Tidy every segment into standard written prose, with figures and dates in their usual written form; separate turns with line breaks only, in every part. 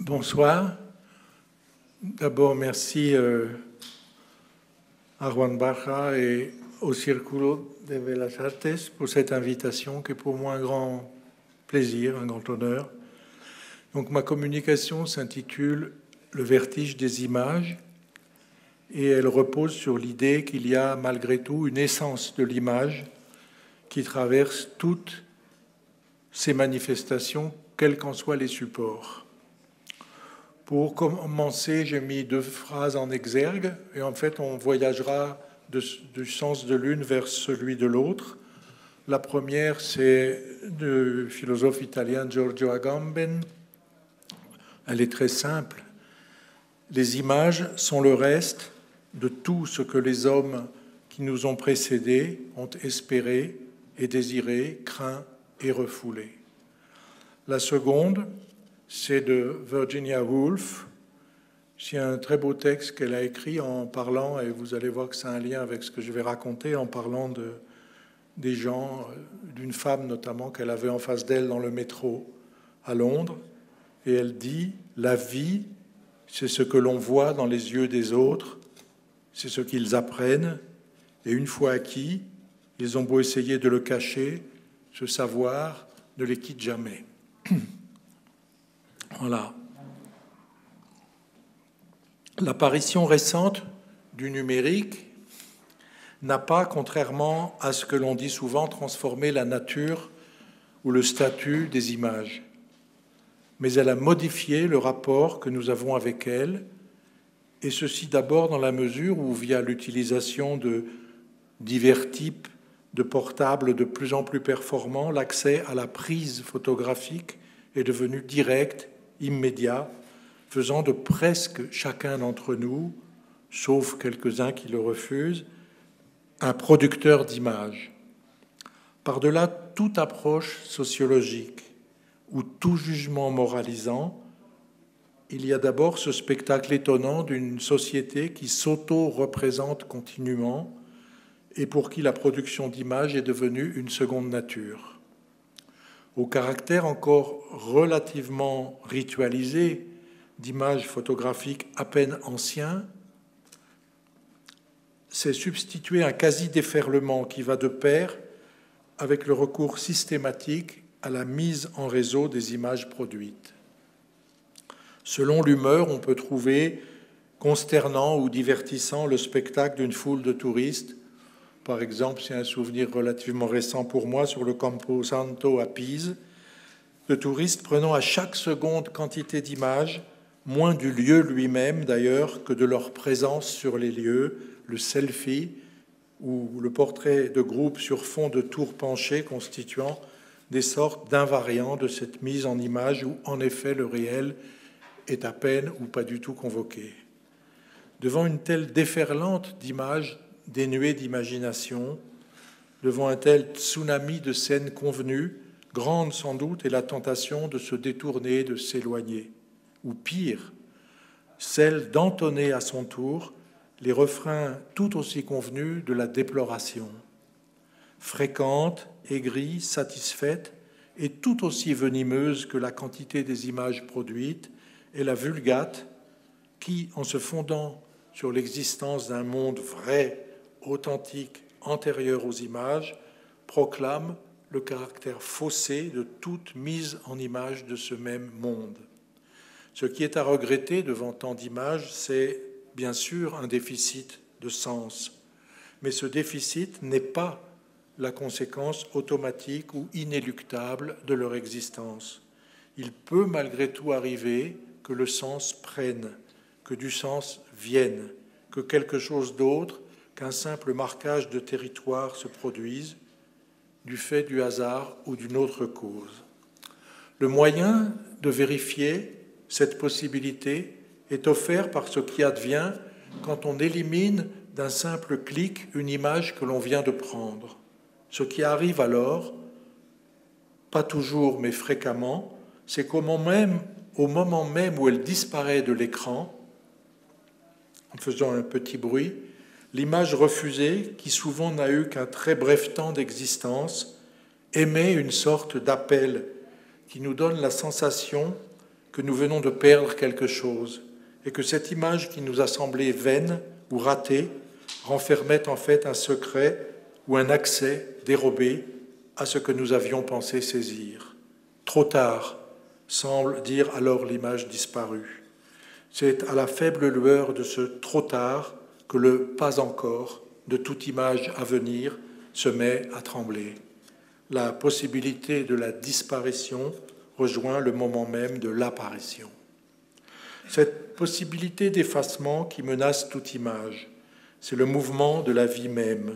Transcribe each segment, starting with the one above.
Bonsoir. D'abord, merci à Juan Baja et au Círculo de Bellas Artes pour cette invitation qui est pour moi un grand plaisir, un grand honneur. Donc, ma communication s'intitule « Le vertige des images » et elle repose sur l'idée qu'il y a malgré tout une essence de l'image qui traverse toutes ces manifestations, quels qu'en soient les supports. Pour commencer, j'ai mis deux phrases en exergue et en fait, on voyagera du sens de l'une vers celui de l'autre. La première, c'est du philosophe italien Giorgio Agamben. Elle est très simple. Les images sont le reste de tout ce que les hommes qui nous ont précédés ont espéré et désiré, craint et refoulé. La seconde, c'est de Virginia Woolf. C'est un très beau texte qu'elle a écrit en parlant, et vous allez voir que c'est un lien avec ce que je vais raconter, en parlant des gens, d'une femme notamment qu'elle avait en face d'elle dans le métro à Londres. Et elle dit « La vie, c'est ce que l'on voit dans les yeux des autres, c'est ce qu'ils apprennent, et une fois acquis, ils ont beau essayer de le cacher, ce savoir ne les quitte jamais. » Voilà. L'apparition récente du numérique n'a pas, contrairement à ce que l'on dit souvent, transformé la nature ou le statut des images. Mais elle a modifié le rapport que nous avons avec elles, et ceci d'abord dans la mesure où, via l'utilisation de divers types de portables de plus en plus performants, l'accès à la prise photographique est devenu direct, immédiat, faisant de presque chacun d'entre nous, sauf quelques-uns qui le refusent, un producteur d'images. Par-delà toute approche sociologique ou tout jugement moralisant, il y a d'abord ce spectacle étonnant d'une société qui s'auto-représente continuellement et pour qui la production d'images est devenue une seconde nature. Au caractère encore relativement ritualisé d'images photographiques à peine anciens, s'est substitué un quasi-déferlement qui va de pair avec le recours systématique à la mise en réseau des images produites. Selon l'humeur, on peut trouver consternant ou divertissant le spectacle d'une foule de touristes. Par exemple, c'est un souvenir relativement récent pour moi sur le Campo Santo à Pise, de touristes prenant à chaque seconde quantité d'images, moins du lieu lui-même d'ailleurs que de leur présence sur les lieux, le selfie ou le portrait de groupe sur fond de tours penchées constituant des sortes d'invariants de cette mise en image où en effet le réel est à peine ou pas du tout convoqué. Devant une telle déferlante d'images dénuées d'imagination, devant un tel tsunami de scènes convenues, grande sans doute est la tentation de se détourner, de s'éloigner, ou pire, celle d'entonner à son tour les refrains tout aussi convenus de la déploration. Fréquente, aigrie, satisfaite, et tout aussi venimeuse que la quantité des images produites, est la vulgate qui, en se fondant sur l'existence d'un monde vrai, authentique, antérieur aux images, proclame le caractère faussé de toute mise en image de ce même monde. Ce qui est à regretter devant tant d'images, c'est bien sûr un déficit de sens. Mais ce déficit n'est pas la conséquence automatique ou inéluctable de leur existence. Il peut malgré tout arriver que le sens prenne, que du sens vienne, que quelque chose d'autre qu'un simple marquage de territoire se produise, du fait du hasard ou d'une autre cause. Le moyen de vérifier cette possibilité est offert par ce qui advient quand on élimine d'un simple clic une image que l'on vient de prendre. Ce qui arrive alors, pas toujours mais fréquemment, c'est qu'au moment même où elle disparaît de l'écran, en faisant un petit bruit, l'image refusée, qui souvent n'a eu qu'un très bref temps d'existence, émet une sorte d'appel qui nous donne la sensation que que nous venons de perdre quelque chose et que cette image qui nous a semblé vaine ou ratée renfermait en fait un secret ou un accès dérobé à ce que nous avions pensé saisir. Trop tard, semble dire alors l'image disparue. C'est à la faible lueur de ce trop tard que le pas encore de toute image à venir se met à trembler. La possibilité de la disparition rejoint le moment même de l'apparition. Cette possibilité d'effacement qui menace toute image, c'est le mouvement de la vie même.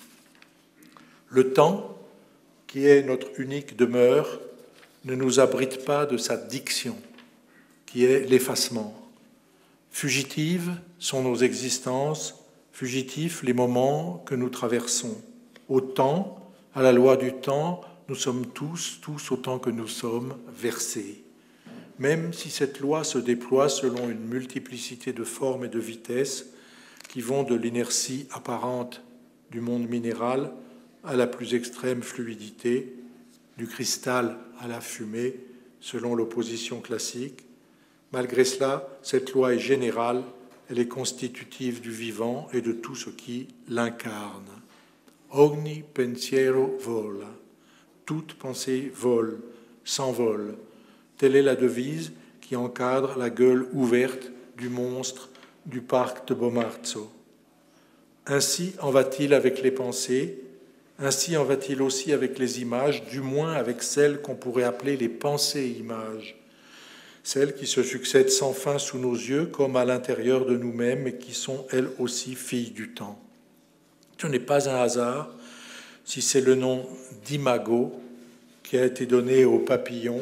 Le temps, qui est notre unique demeure, ne nous abrite pas de sa diction, qui est l'effacement. Fugitives sont nos existences, fugitifs les moments que nous traversons. Au temps, à la loi du temps, nous sommes tous autant que nous sommes, versés. Même si cette loi se déploie selon une multiplicité de formes et de vitesses qui vont de l'inertie apparente du monde minéral à la plus extrême fluidité, du cristal à la fumée, selon l'opposition classique. Malgré cela, cette loi est générale, elle est constitutive du vivant et de tout ce qui l'incarne. Ogni pensiero vola. Toute pensée vole, s'envole. Telle est la devise qui encadre la gueule ouverte du monstre du parc de Bomarzo. Ainsi en va-t-il avec les pensées, ainsi en va-t-il aussi avec les images, du moins avec celles qu'on pourrait appeler les pensées-images, celles qui se succèdent sans fin sous nos yeux comme à l'intérieur de nous-mêmes et qui sont elles aussi filles du temps. Ce n'est pas un hasard si c'est le nom d'imago qui a été donné aux papillons,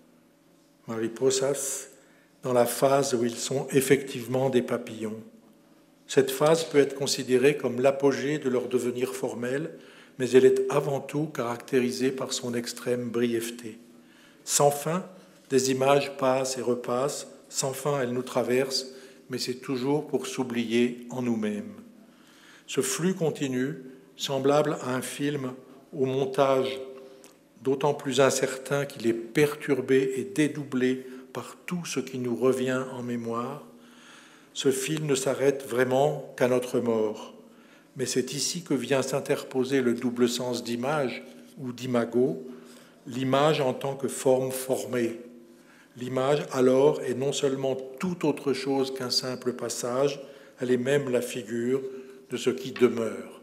mariposas, dans la phase où ils sont effectivement des papillons. Cette phase peut être considérée comme l'apogée de leur devenir formel, mais elle est avant tout caractérisée par son extrême brièveté. Sans fin, des images passent et repassent, sans fin elles nous traversent, mais c'est toujours pour s'oublier en nous-mêmes. Ce flux continu, semblable à un film au montage d'autant plus incertain qu'il est perturbé et dédoublé par tout ce qui nous revient en mémoire, ce fil ne s'arrête vraiment qu'à notre mort. Mais c'est ici que vient s'interposer le double sens d'image ou d'imago, l'image en tant que forme formée. L'image, alors, est non seulement tout autre chose qu'un simple passage, elle est même la figure de ce qui demeure.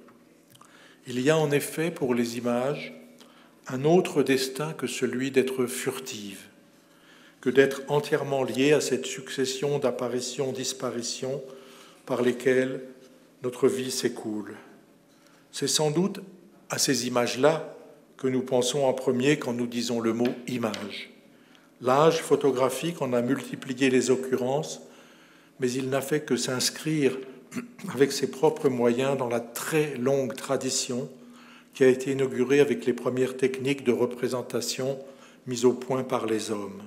Il y a en effet pour les images un autre destin que celui d'être furtive, que d'être entièrement lié à cette succession d'apparitions-disparitions par lesquelles notre vie s'écoule. C'est sans doute à ces images-là que nous pensons en premier quand nous disons le mot « image ». L'âge photographique en a multiplié les occurrences, mais il n'a fait que s'inscrire avec ses propres moyens dans la très longue tradition qui a été inaugurée avec les premières techniques de représentation mises au point par les hommes.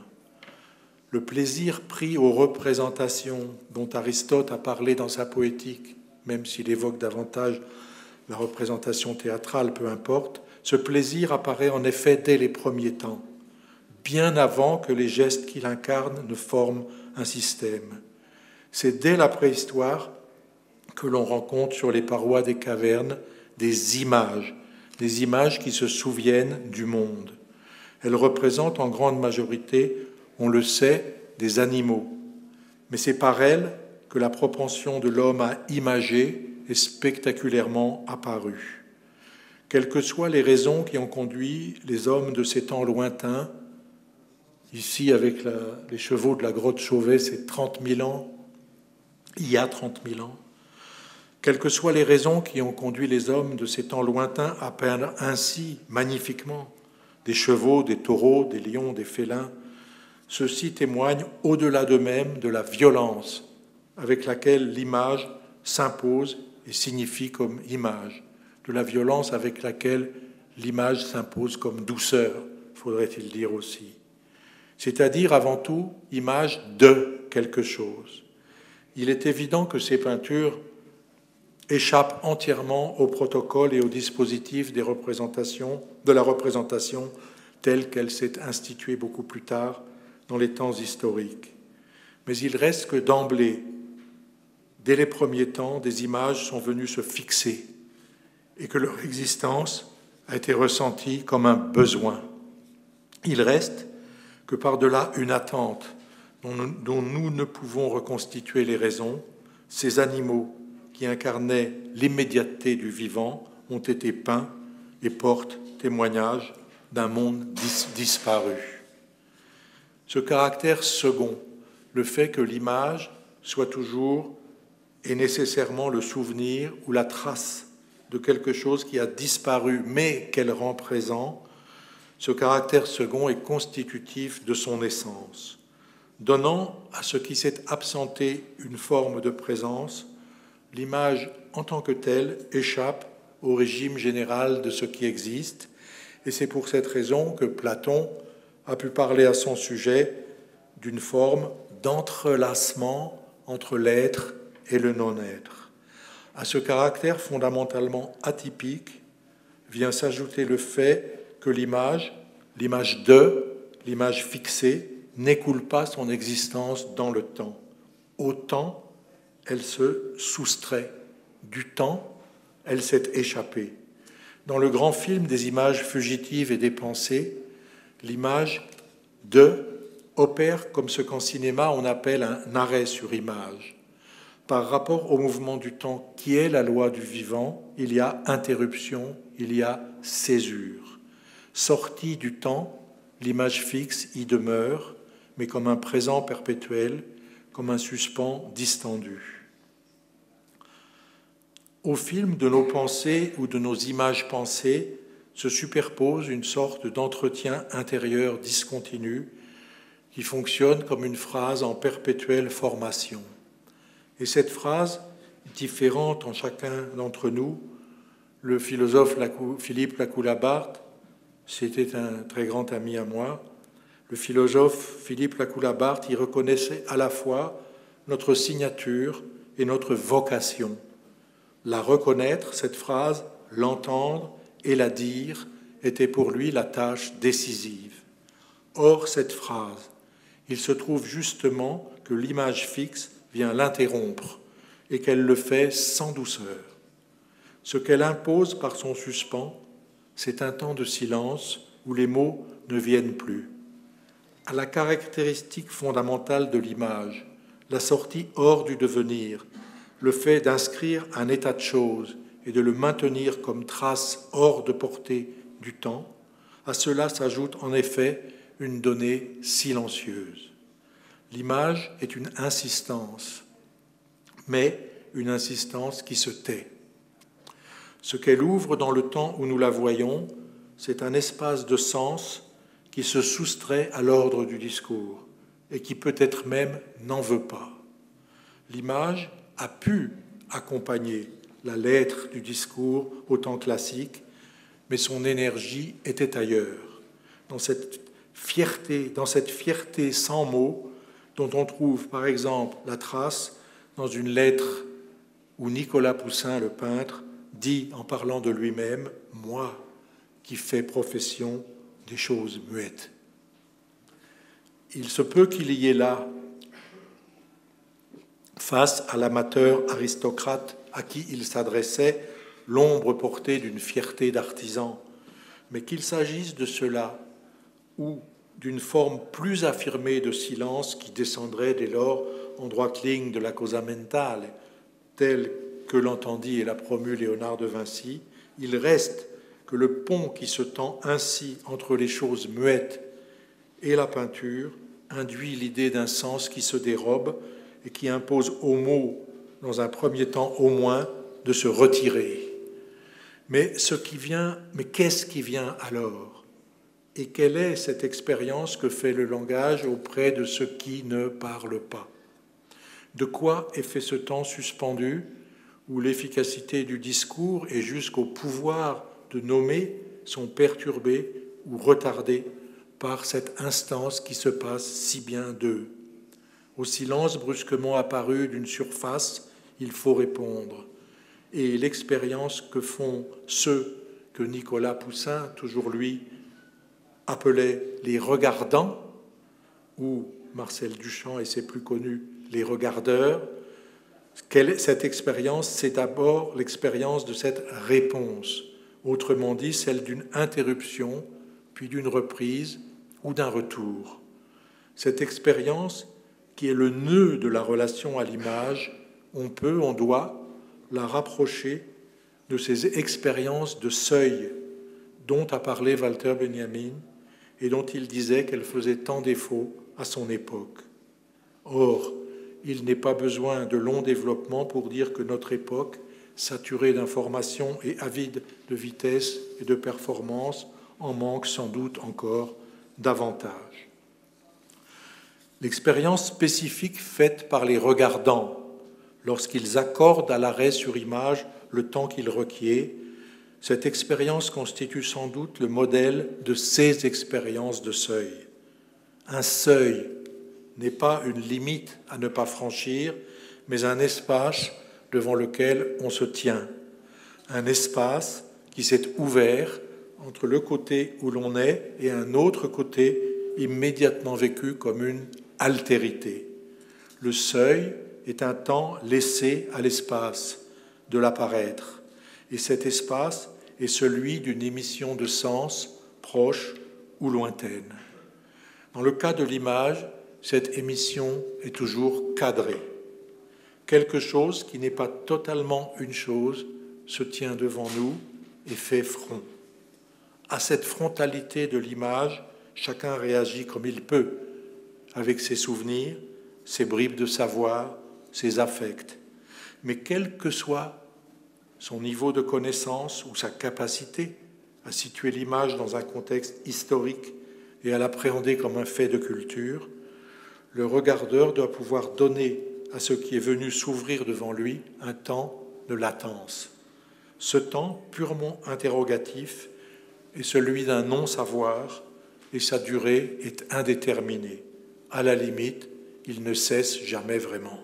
Le plaisir pris aux représentations dont Aristote a parlé dans sa poétique, même s'il évoque davantage la représentation théâtrale, peu importe, ce plaisir apparaît en effet dès les premiers temps, bien avant que les gestes qu'il incarne ne forment un système. C'est dès la préhistoire que l'on rencontre sur les parois des cavernes des images qui se souviennent du monde. Elles représentent en grande majorité, on le sait, des animaux. Mais c'est par elles que la propension de l'homme à imager est spectaculairement apparue. Quelles que soient les raisons qui ont conduit les hommes de ces temps lointains, ici avec les chevaux de la grotte Chauvet, c'est 30 000 ans, il y a 30 000 ans, quelles que soient les raisons qui ont conduit les hommes de ces temps lointains à peindre ainsi magnifiquement des chevaux, des taureaux, des lions, des félins, ceux-ci témoignent au-delà d'eux-mêmes de la violence avec laquelle l'image s'impose et signifie comme image, de la violence avec laquelle l'image s'impose comme douceur, faudrait-il dire aussi. C'est-à-dire avant tout image de quelque chose. Il est évident que ces peintures échappent entièrement au protocole et au dispositif de la représentation telle qu'elle s'est instituée beaucoup plus tard dans les temps historiques. Mais il reste que d'emblée, dès les premiers temps, des images sont venues se fixer et que leur existence a été ressentie comme un besoin. Il reste que par-delà une attente dont nous ne pouvons reconstituer les raisons, ces animaux qui incarnaient l'immédiateté du vivant ont été peints et portent témoignage d'un monde disparu. Ce caractère second, le fait que l'image soit toujours et nécessairement le souvenir ou la trace de quelque chose qui a disparu mais qu'elle rend présent, ce caractère second est constitutif de son essence, donnant à ce qui s'est absenté une forme de présence. L'image en tant que telle échappe au régime général de ce qui existe, et c'est pour cette raison que Platon a pu parler à son sujet d'une forme d'entrelacement entre l'être et le non-être. À ce caractère fondamentalement atypique vient s'ajouter le fait que l'image fixée, n'écoule pas son existence dans le temps. Au temps, elle se soustrait. Du temps, elle s'est échappée. Dans le grand film des images fugitives et des pensées, l'image opère comme ce qu'en cinéma on appelle un arrêt sur image. Par rapport au mouvement du temps qui est la loi du vivant, il y a interruption, il y a césure. Sortie du temps, l'image fixe y demeure, mais comme un présent perpétuel, comme un suspens distendu. Au film de nos pensées ou de nos images pensées se superpose une sorte d'entretien intérieur discontinu qui fonctionne comme une phrase en perpétuelle formation. Et cette phrase, différente en chacun d'entre nous, le philosophe Philippe Lacoue-Labarthe, c'était un très grand ami à moi, le philosophe Philippe Lacoue-Labarthe y reconnaissait à la fois notre signature et notre vocation. La reconnaître, cette phrase, l'entendre et la dire était pour lui la tâche décisive. Or, cette phrase, il se trouve justement que l'image fixe vient l'interrompre et qu'elle le fait sans douceur. Ce qu'elle impose par son suspens, c'est un temps de silence où les mots ne viennent plus. À la caractéristique fondamentale de l'image, la sortie hors du devenir, le fait d'inscrire un état de choses et de le maintenir comme trace hors de portée du temps, à cela s'ajoute en effet une donnée silencieuse. L'image est une insistance, mais une insistance qui se tait. Ce qu'elle ouvre dans le temps où nous la voyons, c'est un espace de sens qui se soustrait à l'ordre du discours et qui peut-être même n'en veut pas. L'image a pu accompagner la lettre du discours au temps classique, mais son énergie était ailleurs, dans cette fierté sans mots dont on trouve par exemple la trace dans une lettre où Nicolas Poussin, le peintre, dit en parlant de lui-même « moi qui fais profession des choses muettes ». Il se peut qu'il y ait là, face à l'amateur aristocrate à qui il s'adressait, l'ombre portée d'une fierté d'artisan, mais qu'il s'agisse de cela ou d'une forme plus affirmée de silence qui descendrait dès lors en droite ligne de la causa mentale, telle que l'entendit et l'a promue Léonard de Vinci, il reste que le pont qui se tend ainsi entre les choses muettes et la peinture induit l'idée d'un sens qui se dérobe et qui impose aux mots, dans un premier temps au moins, de se retirer. Mais qu'est-ce qui vient alors ? Et quelle est cette expérience que fait le langage auprès de ceux qui ne parlent pas ? De quoi est fait ce temps suspendu où l'efficacité du discours et jusqu'au pouvoir de nommer sont perturbés ou retardés par cette instance qui se passe si bien d'eux ? Au silence brusquement apparu d'une surface, il faut répondre. Et l'expérience que font ceux que Nicolas Poussin, toujours lui, appelait les regardants, ou Marcel Duchamp et ses plus connus, les regardeurs, cette expérience, c'est d'abord l'expérience de cette réponse, autrement dit celle d'une interruption, puis d'une reprise ou d'un retour. Cette expérience, qui est le nœud de la relation à l'image, on doit la rapprocher de ces expériences de seuil dont a parlé Walter Benjamin et dont il disait qu'elles faisaient tant défaut à son époque. Or, il n'est pas besoin de long développement pour dire que notre époque, saturée d'informations et avide de vitesse et de performance, en manque sans doute encore davantage. L'expérience spécifique faite par les regardants, lorsqu'ils accordent à l'arrêt sur image le temps qu'il requiert, cette expérience constitue sans doute le modèle de ces expériences de seuil. Un seuil n'est pas une limite à ne pas franchir, mais un espace devant lequel on se tient. Un espace qui s'est ouvert entre le côté où l'on est et un autre côté immédiatement vécu comme une altérité. Le seuil est un temps laissé à l'espace de l'apparaître, et cet espace est celui d'une émission de sens proche ou lointaine. Dans le cas de l'image, cette émission est toujours cadrée. Quelque chose qui n'est pas totalement une chose se tient devant nous et fait front. À cette frontalité de l'image, chacun réagit comme il peut, avec ses souvenirs, ses bribes de savoir, ses affects. Mais quel que soit son niveau de connaissance ou sa capacité à situer l'image dans un contexte historique et à l'appréhender comme un fait de culture, le regardeur doit pouvoir donner à ce qui est venu s'ouvrir devant lui un temps de latence. Ce temps purement interrogatif est celui d'un non-savoir et sa durée est indéterminée. À la limite, il ne cesse jamais vraiment.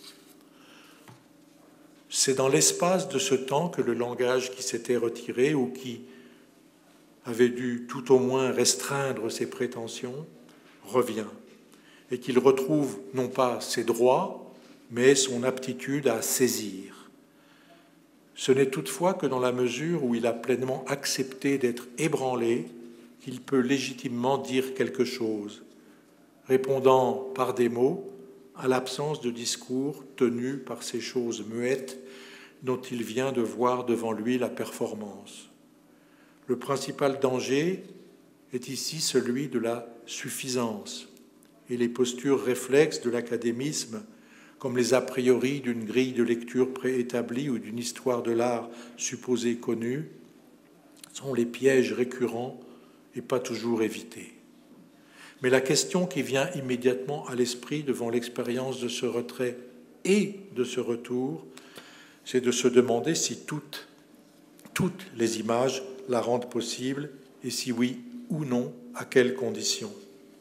C'est dans l'espace de ce temps que le langage qui s'était retiré ou qui avait dû tout au moins restreindre ses prétentions revient et qu'il retrouve non pas ses droits, mais son aptitude à saisir. Ce n'est toutefois que dans la mesure où il a pleinement accepté d'être ébranlé qu'il peut légitimement dire quelque chose, répondant par des mots à l'absence de discours tenu par ces choses muettes dont il vient de voir devant lui la performance. Le principal danger est ici celui de la suffisance, et les postures réflexes de l'académisme, comme les a priori d'une grille de lecture préétablie ou d'une histoire de l'art supposée connue, sont les pièges récurrents et pas toujours évités. Mais la question qui vient immédiatement à l'esprit devant l'expérience de ce retrait et de ce retour, c'est de se demander si toutes les images la rendent possible, et si oui ou non, à quelles conditions.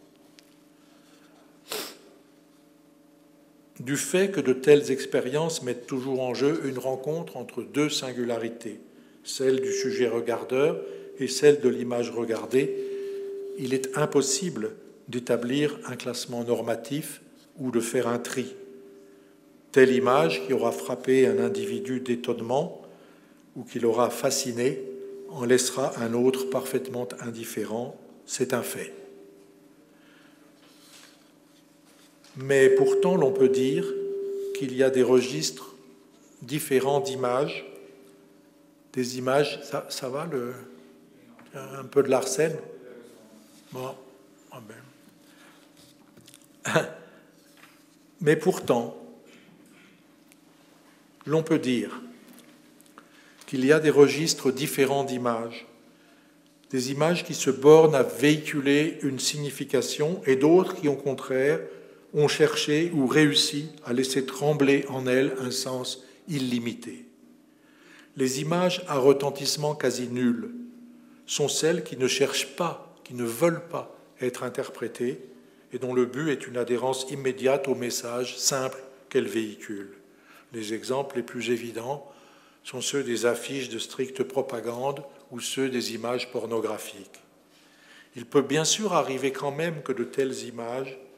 Du fait que de telles expériences mettent toujours en jeu une rencontre entre deux singularités, celle du sujet regardeur et celle de l'image regardée, il est impossible d'établir un classement normatif ou de faire un tri. Telle image qui aura frappé un individu d'étonnement ou qui l'aura fasciné en laissera un autre parfaitement indifférent, c'est un fait. Mais pourtant, l'on peut dire qu'il y a des registres différents d'images. Des images, ça va, un peu de l'arsène? Bon, ah ben. Mais pourtant, l'on peut dire qu'il y a des registres différents d'images, des images qui se bornent à véhiculer une signification et d'autres qui, au contraire, ont cherché ou réussi à laisser trembler en elles un sens illimité. Les images à retentissement quasi nul sont celles qui ne cherchent pas, qui ne veulent pas être interprétées et dont le but est une adhérence immédiate au message simple qu'elles véhiculent. Les exemples les plus évidents sont ceux des affiches de stricte propagande ou ceux des images pornographiques. Il peut bien sûr arriver quand même que de telles images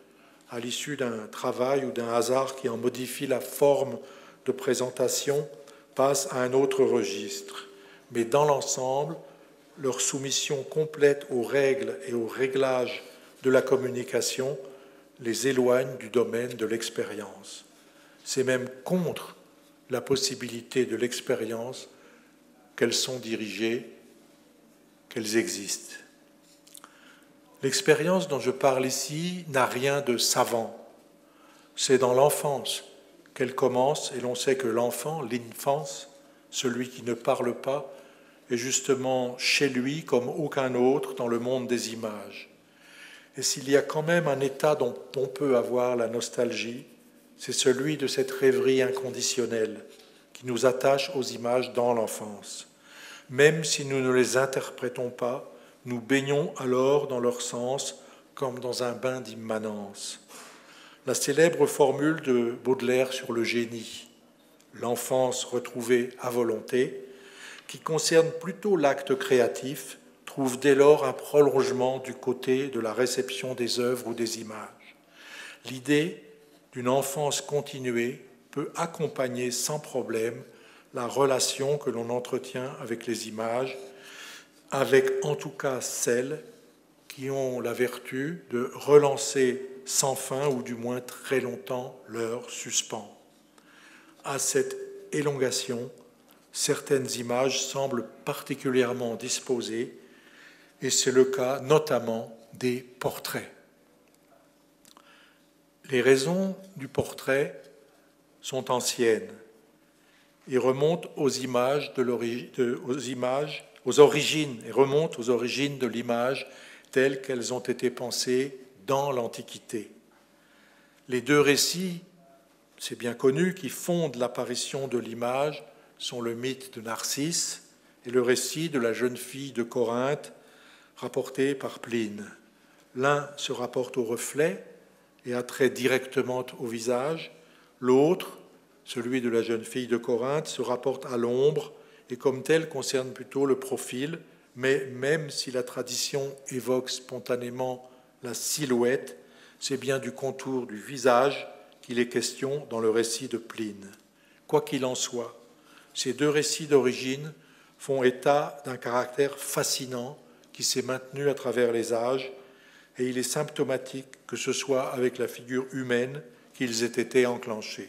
à l'issue d'un travail ou d'un hasard qui en modifie la forme de présentation, passent à un autre registre. Mais dans l'ensemble, leur soumission complète aux règles et aux réglages de la communication les éloigne du domaine de l'expérience. C'est même contre la possibilité de l'expérience qu'elles sont dirigées, qu'elles existent. L'expérience dont je parle ici n'a rien de savant. C'est dans l'enfance qu'elle commence, et l'on sait que l'enfant, l'infance, celui qui ne parle pas, est justement chez lui comme aucun autre dans le monde des images. Et s'il y a quand même un état dont on peut avoir la nostalgie, c'est celui de cette rêverie inconditionnelle qui nous attache aux images dans l'enfance. Même si nous ne les interprétons pas, nous baignons alors dans leur sens comme dans un bain d'immanence. La célèbre formule de Baudelaire sur le génie, l'enfance retrouvée à volonté, qui concerne plutôt l'acte créatif, trouve dès lors un prolongement du côté de la réception des œuvres ou des images. L'idée d'une enfance continuée peut accompagner sans problème la relation que l'on entretient avec les images, avec en tout cas celles qui ont la vertu de relancer sans fin ou du moins très longtemps leur suspens. À cette élongation, certaines images semblent particulièrement disposées, et c'est le cas notamment des portraits. Les raisons du portrait sont anciennes et remontent aux origines de l'image telles qu'elles ont été pensées dans l'Antiquité. Les deux récits, c'est bien connu, qui fondent l'apparition de l'image sont le mythe de Narcisse et le récit de la jeune fille de Corinthe rapporté par Pline. L'un se rapporte au reflet et a trait directement au visage, l'autre, celui de la jeune fille de Corinthe, se rapporte à l'ombre et comme tel concerne plutôt le profil, mais même si la tradition évoque spontanément la silhouette, c'est bien du contour du visage qu'il est question dans le récit de Pline. Quoi qu'il en soit, ces deux récits d'origine font état d'un caractère fascinant qui s'est maintenu à travers les âges, et il est symptomatique que ce soit avec la figure humaine qu'ils aient été enclenchés.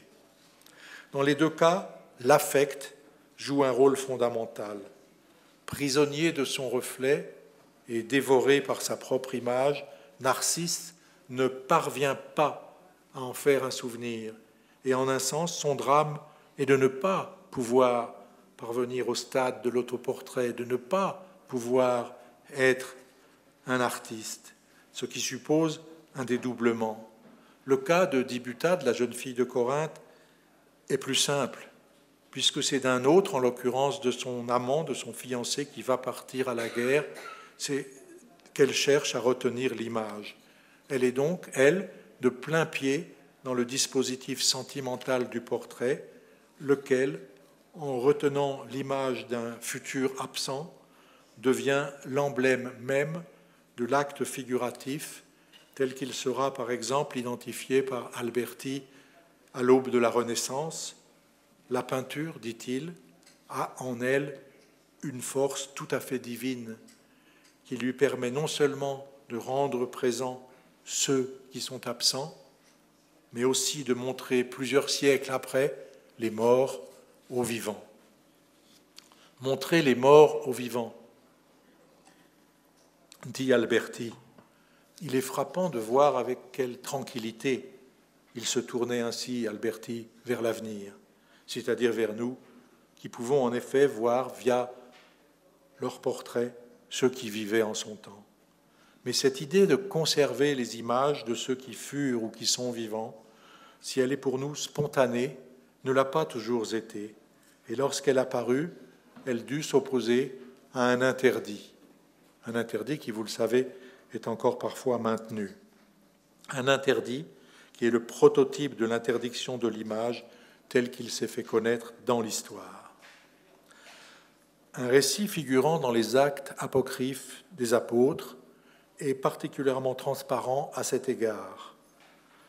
Dans les deux cas, l'affect joue un rôle fondamental. Prisonnier de son reflet et dévoré par sa propre image, Narcisse ne parvient pas à en faire un souvenir. Et en un sens, son drame est de ne pas pouvoir parvenir au stade de l'autoportrait, de ne pas pouvoir être un artiste, ce qui suppose un dédoublement. Le cas de Dibuta, de la jeune fille de Corinthe, est plus simple, puisque c'est d'un autre, en l'occurrence de son amant, de son fiancé qui va partir à la guerre, c'est qu'elle cherche à retenir l'image. Elle est donc, elle, de plein pied dans le dispositif sentimental du portrait, lequel, en retenant l'image d'un futur absent, devient l'emblème même de l'acte figuratif, tel qu'il sera par exemple identifié par Alberti à l'aube de la Renaissance. La peinture, dit-il, a en elle une force tout à fait divine qui lui permet non seulement de rendre présents ceux qui sont absents, mais aussi de montrer plusieurs siècles après les morts aux vivants. Montrer les morts aux vivants, dit Alberti. Il est frappant de voir avec quelle tranquillité il se tournait ainsi, Alberti, vers l'avenir, c'est-à-dire vers nous, qui pouvons en effet voir via leurs portraits ceux qui vivaient en son temps. Mais cette idée de conserver les images de ceux qui furent ou qui sont vivants, si elle est pour nous spontanée, ne l'a pas toujours été. Et lorsqu'elle apparut, elle dut s'opposer à un interdit qui, vous le savez, est encore parfois maintenu. Un interdit qui est le prototype de l'interdiction de l'image tel qu'il s'est fait connaître dans l'histoire. Un récit figurant dans les actes apocryphes des apôtres est particulièrement transparent à cet égard.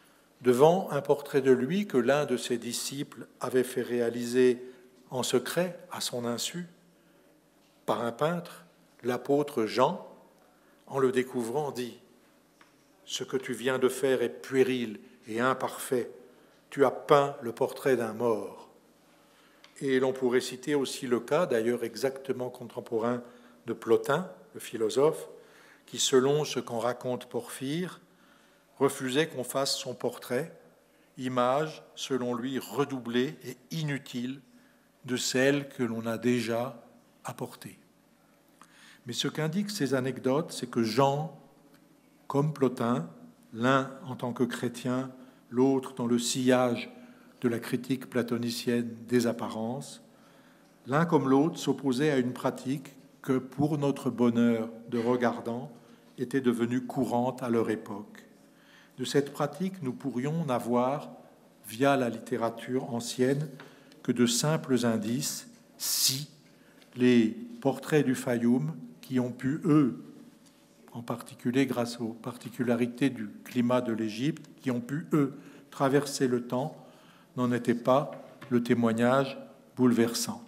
devant un portrait de lui que l'un de ses disciples avait fait réaliser en secret, à son insu, par un peintre, l'apôtre Jean, en le découvrant, dit « Ce que tu viens de faire est puéril et imparfait. Tu as peint le portrait d'un mort. » Et l'on pourrait citer aussi le cas, d'ailleurs exactement contemporain, de Plotin, le philosophe, qui, selon ce qu'en raconte Porphyre, refusait qu'on fasse son portrait, image, selon lui, redoublée et inutile de celle que l'on a déjà apportée. Mais ce qu'indiquent ces anecdotes, c'est que Jean, comme Plotin, l'un en tant que chrétien, l'autre dans le sillage de la critique platonicienne des apparences, l'un comme l'autre s'opposait à une pratique que, pour notre bonheur de regardant, était devenue courante à leur époque. De cette pratique, nous pourrions n'avoir, via la littérature ancienne, que de simples indices, si les portraits du Fayoum, qui ont pu, eux, en particulier grâce aux particularités du climat de l'Égypte, qui ont pu, eux, traverser le temps, n'en étaient pas le témoignage bouleversant.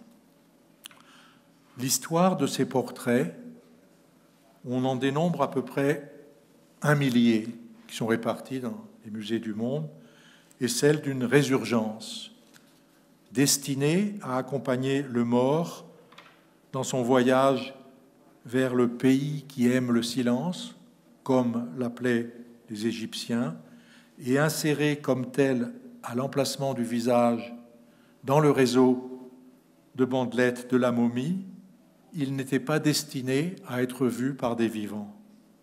L'histoire de ces portraits, on en dénombre à peu près 1 millier qui sont répartis dans les musées du monde, et celle d'une résurgence destinée à accompagner le mort dans son voyage vers le pays qui aime le silence, comme l'appelaient les Égyptiens, et inséré comme tel à l'emplacement du visage dans le réseau de bandelettes de la momie, il n'était pas destiné à être vu par des vivants.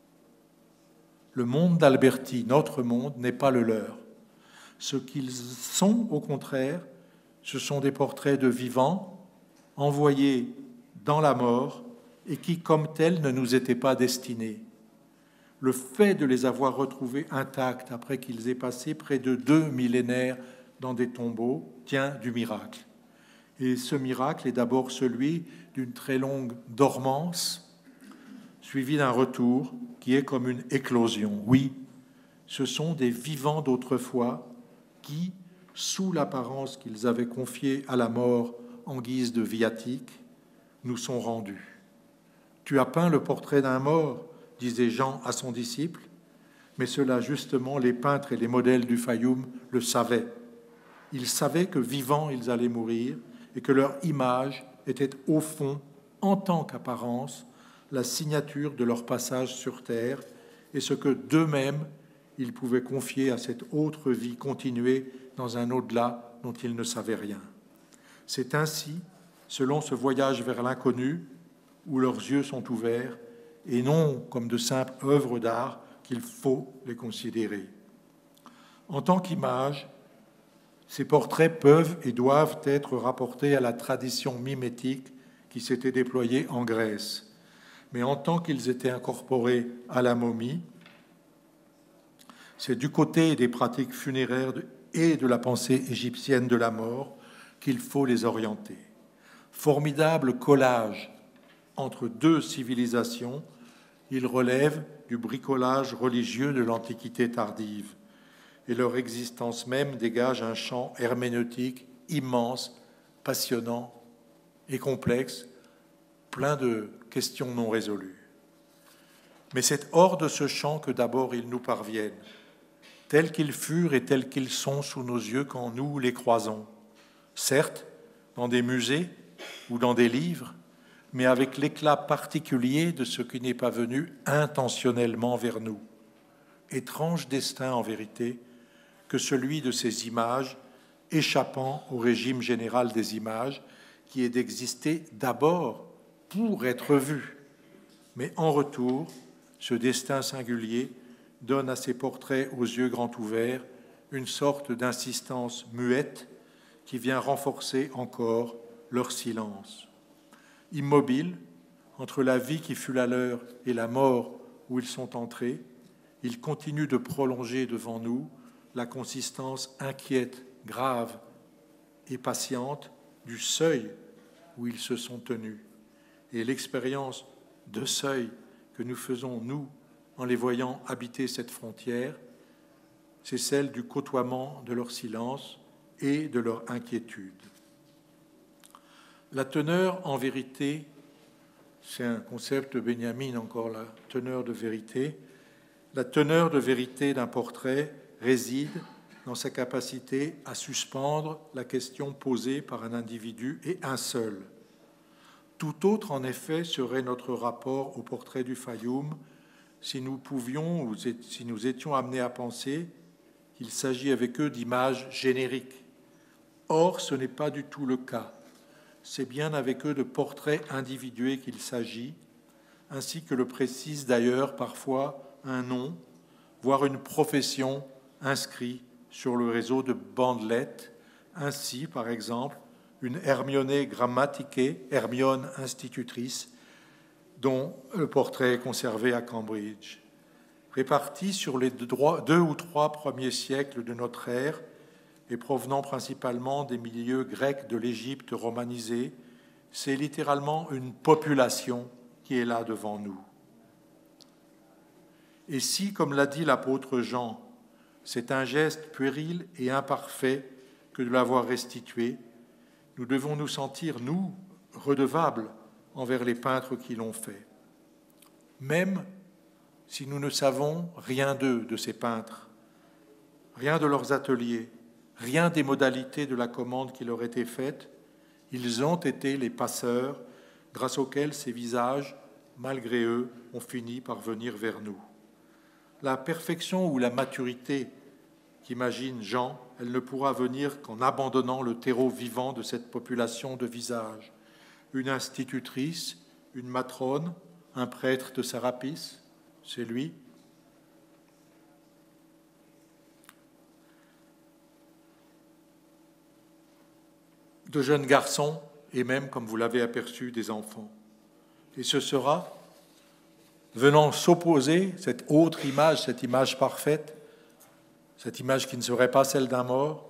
Le monde d'Alberti, notre monde, n'est pas le leur. Ce qu'ils sont, au contraire, ce sont des portraits de vivants envoyés dans la mort et qui, comme tels, ne nous étaient pas destinés. Le fait de les avoir retrouvés intacts après qu'ils aient passé près de 2 millénaires dans des tombeaux tient du miracle. Et ce miracle est d'abord celui d'une très longue dormance, suivie d'un retour qui est comme une éclosion. Oui, ce sont des vivants d'autrefois qui, sous l'apparence qu'ils avaient confiée à la mort en guise de viatique, nous sont rendus. « Tu as peint le portrait d'un mort », disait Jean à son disciple, mais cela, justement, les peintres et les modèles du Fayoum le savaient. Ils savaient que vivants, ils allaient mourir et que leur image était au fond, en tant qu'apparence, la signature de leur passage sur Terre et ce que d'eux-mêmes ils pouvaient confier à cette autre vie continuée dans un au-delà dont ils ne savaient rien. C'est ainsi, selon ce voyage vers l'inconnu, où leurs yeux sont ouverts, et non comme de simples œuvres d'art qu'il faut les considérer. En tant qu'image, ces portraits peuvent et doivent être rapportés à la tradition mimétique qui s'était déployée en Grèce. Mais en tant qu'ils étaient incorporés à la momie, c'est du côté des pratiques funéraires et de la pensée égyptienne de la mort qu'il faut les orienter. Formidable collage entre deux civilisations, ils relèvent du bricolage religieux de l'Antiquité tardive, et leur existence même dégage un champ herméneutique immense, passionnant et complexe, plein de questions non résolues. Mais c'est hors de ce champ que d'abord ils nous parviennent, tels qu'ils furent et tels qu'ils sont sous nos yeux quand nous les croisons, certes dans des musées ou dans des livres, mais avec l'éclat particulier de ce qui n'est pas venu intentionnellement vers nous. Étrange destin, en vérité, que celui de ces images échappant au régime général des images, qui est d'exister d'abord pour être vues. Mais en retour, ce destin singulier donne à ces portraits aux yeux grands ouverts une sorte d'insistance muette qui vient renforcer encore leur silence. Immobiles, entre la vie qui fut la leur et la mort où ils sont entrés, ils continuent de prolonger devant nous la consistance inquiète, grave et patiente du seuil où ils se sont tenus. Et l'expérience de seuil que nous faisons, nous, en les voyant habiter cette frontière, c'est celle du côtoiement de leur silence et de leur inquiétude. La teneur en vérité, c'est un concept de Benjamin, encore la teneur de vérité. La teneur de vérité d'un portrait réside dans sa capacité à suspendre la question posée par un individu et un seul. Tout autre, en effet, serait notre rapport au portrait du Fayoum si nous pouvions ou si nous étions amenés à penser qu'il s'agit avec eux d'images génériques. Or, ce n'est pas du tout le cas. C'est bien avec eux de portraits individués qu'il s'agit, ainsi que le précise d'ailleurs parfois un nom, voire une profession inscrite sur le réseau de bandelettes. Ainsi, par exemple, une Hermione Grammatike, Hermione institutrice, dont le portrait est conservé à Cambridge. Répartis sur les 2 ou 3 premiers siècles de notre ère et provenant principalement des milieux grecs de l'Égypte romanisée, c'est littéralement une population qui est là devant nous. Et si, comme l'a dit l'apôtre Jean, c'est un geste puéril et imparfait que de l'avoir restitué, nous devons nous sentir, nous, redevables envers les peintres qui l'ont fait. Même si nous ne savons rien d'eux, de ces peintres, rien de leurs ateliers, rien des modalités de la commande qui leur était faite, ils ont été les passeurs grâce auxquels ces visages, malgré eux, ont fini par venir vers nous. La perfection ou la maturité qu'imagine Jean, elle ne pourra venir qu'en abandonnant le terreau vivant de cette population de visages. Une institutrice, une matrone, un prêtre de Sarapis, c'est lui. De jeunes garçons et même, comme vous l'avez aperçu, des enfants. Et ce sera, venant s'opposer, cette autre image, cette image parfaite, cette image qui ne serait pas celle d'un mort,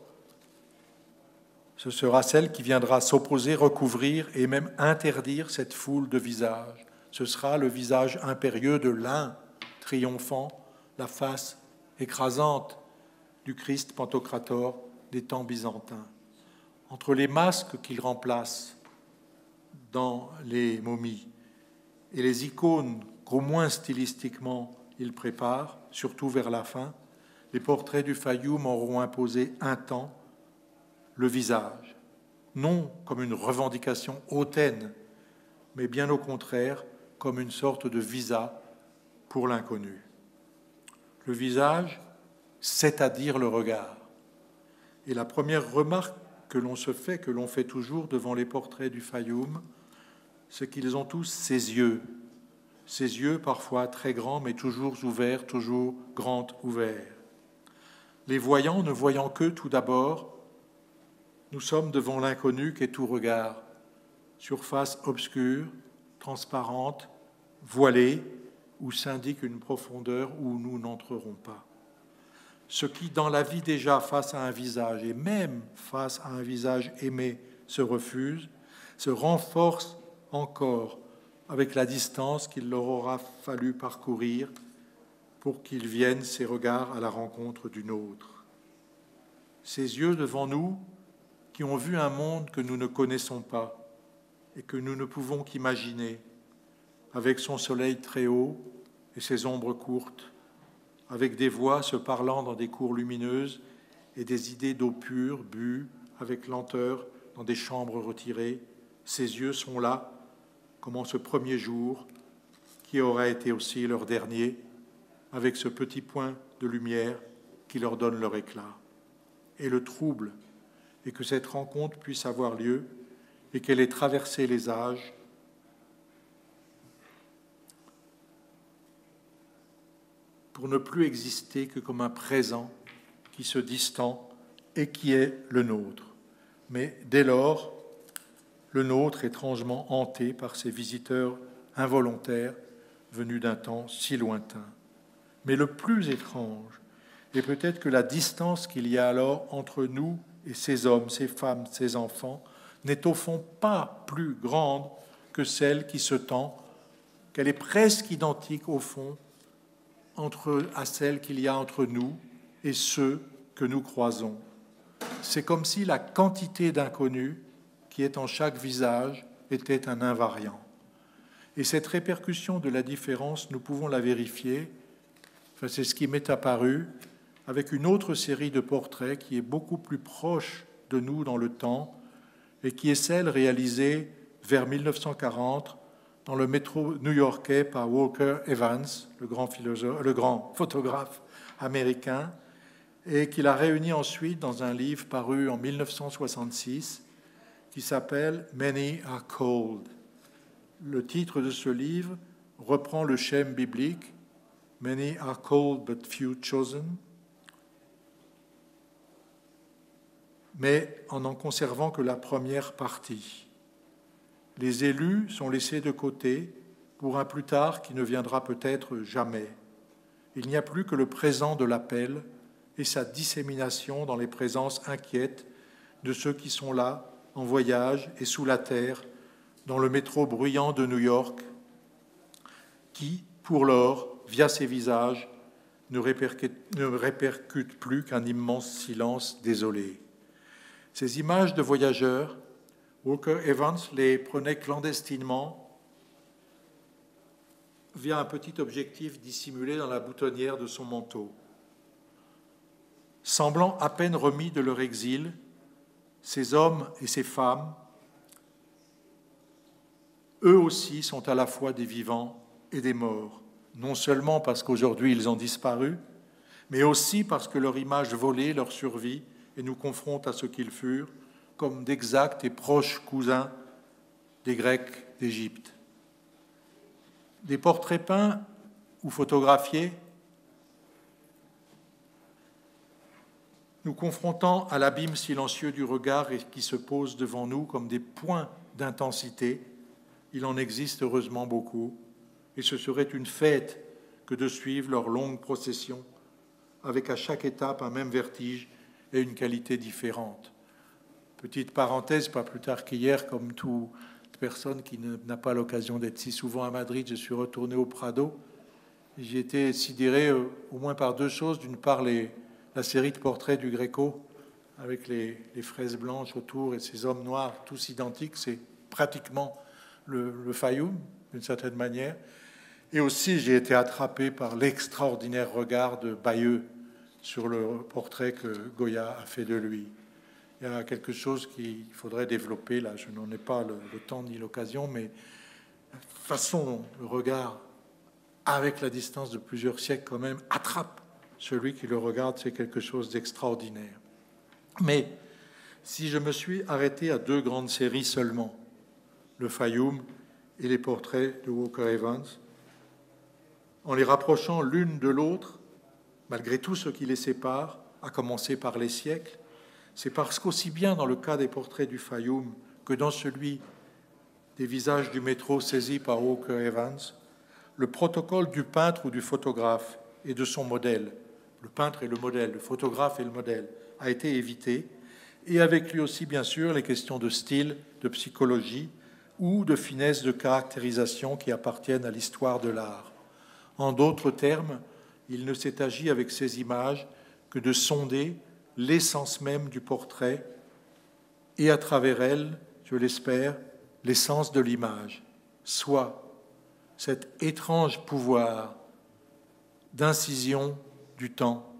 ce sera celle qui viendra s'opposer, recouvrir et même interdire cette foule de visages. Ce sera le visage impérieux de l'un, triomphant, la face écrasante du Christ Pantocrator des temps byzantins. Entre les masques qu'il remplace dans les momies et les icônes qu'au moins stylistiquement il prépare, surtout vers la fin, les portraits du Fayoum auront imposé un temps le visage, non comme une revendication hautaine, mais bien au contraire comme une sorte de visa pour l'inconnu. Le visage, c'est-à-dire le regard. Et la première remarque que l'on se fait, que l'on fait toujours devant les portraits du Fayoum, c'est qu'ils ont tous ces yeux parfois très grands, mais toujours ouverts, toujours grands ouverts. Les voyants ne voyant que tout d'abord, nous sommes devant l'inconnu qu'est tout regard, surface obscure, transparente, voilée, où s'indique une profondeur où nous n'entrerons pas. Ce qui, dans la vie déjà, face à un visage, et même face à un visage aimé, se refuse, se renforce encore avec la distance qu'il leur aura fallu parcourir pour qu'ils viennent, ces regards, à la rencontre du nôtre. Ces yeux devant nous, qui ont vu un monde que nous ne connaissons pas et que nous ne pouvons qu'imaginer, avec son soleil très haut et ses ombres courtes, avec des voix se parlant dans des cours lumineuses et des idées d'eau pure bues avec lenteur dans des chambres retirées. Ces yeux sont là, comme en ce premier jour, qui aura été aussi leur dernier, avec ce petit point de lumière qui leur donne leur éclat. Et le trouble est que cette rencontre puisse avoir lieu et qu'elle ait traversé les âges, pour ne plus exister que comme un présent qui se distend et qui est le nôtre. Mais dès lors, le nôtre étrangement hanté par ces visiteurs involontaires venus d'un temps si lointain. Mais le plus étrange est peut-être que la distance qu'il y a alors entre nous et ces hommes, ces femmes, ces enfants, n'est au fond pas plus grande que celle qui se tend, qu'elle est presque identique au fond à celle qu'il y a entre nous et ceux que nous croisons. C'est comme si la quantité d'inconnus qui est en chaque visage était un invariant. Et cette répercussion de la différence, nous pouvons la vérifier, enfin, c'est ce qui m'est apparu, avec une autre série de portraits qui est beaucoup plus proche de nous dans le temps et qui est celle réalisée vers 1940 dans le métro new-yorkais par Walker Evans, le grand photographe américain, et qu'il a réuni ensuite dans un livre paru en 1966 qui s'appelle « Many are Called ». Le titre de ce livre reprend le schème biblique « Many are called but few chosen », mais en conservant que la première partie. Les élus sont laissés de côté pour un plus tard qui ne viendra peut-être jamais. Il n'y a plus que le présent de l'appel et sa dissémination dans les présences inquiètes de ceux qui sont là, en voyage et sous la terre, dans le métro bruyant de New York, qui, pour l'heure, via ses visages, ne répercute plus qu'un immense silence désolé. Ces images de voyageurs, Walker Evans les prenait clandestinement via un petit objectif dissimulé dans la boutonnière de son manteau. Semblant à peine remis de leur exil, ces hommes et ces femmes, eux aussi sont à la fois des vivants et des morts, non seulement parce qu'aujourd'hui ils ont disparu, mais aussi parce que leur image volée leur survit et nous confronte à ce qu'ils furent, comme d'exacts et proches cousins des Grecs d'Égypte. Des portraits peints ou photographiés, nous confrontant à l'abîme silencieux du regard et qui se pose devant nous comme des points d'intensité. Il en existe heureusement beaucoup, et ce serait une fête que de suivre leur longue procession, avec à chaque étape un même vertige et une qualité différente. Petite parenthèse, pas plus tard qu'hier, comme toute personne qui n'a pas l'occasion d'être si souvent à Madrid, je suis retourné au Prado. J'ai été sidéré au moins par deux choses. D'une part, la série de portraits du Greco, avec les fraises blanches autour et ces hommes noirs tous identiques, c'est pratiquement le Fayoum, d'une certaine manière. Et aussi, j'ai été attrapé par l'extraordinaire regard de Bayeux sur le portrait que Goya a fait de lui. Il y a quelque chose qu'il faudrait développer, là, je n'en ai pas le temps ni l'occasion, mais la façon dont le regard, avec la distance de plusieurs siècles quand même, attrape celui qui le regarde, c'est quelque chose d'extraordinaire. Mais si je me suis arrêté à deux grandes séries seulement, le Fayoum et les portraits de Walker Evans, en les rapprochant l'une de l'autre, malgré tout ce qui les sépare, à commencer par les siècles, c'est parce qu'aussi bien dans le cas des portraits du Fayoum que dans celui des visages du métro saisis par Walker Evans, le protocole du peintre ou du photographe et de son modèle, le peintre et le modèle, le photographe et le modèle, a été évité, et avec lui aussi, bien sûr, les questions de style, de psychologie ou de finesse de caractérisation qui appartiennent à l'histoire de l'art. En d'autres termes, il ne s'est agi avec ces images que de sonder l'essence même du portrait et à travers elle, je l'espère, l'essence de l'image, soit cet étrange pouvoir d'incision du temps,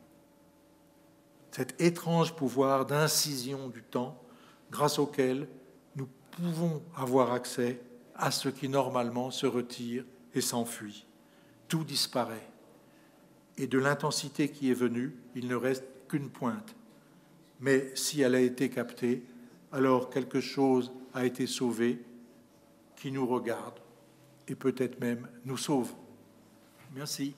cet étrange pouvoir d'incision du temps grâce auquel nous pouvons avoir accès à ce qui normalement se retire et s'enfuit. Tout disparaît. Et de l'intensité qui est venue, il ne reste qu'une pointe. Mais si elle a été captée, alors quelque chose a été sauvé qui nous regarde et peut-être même nous sauve. Merci.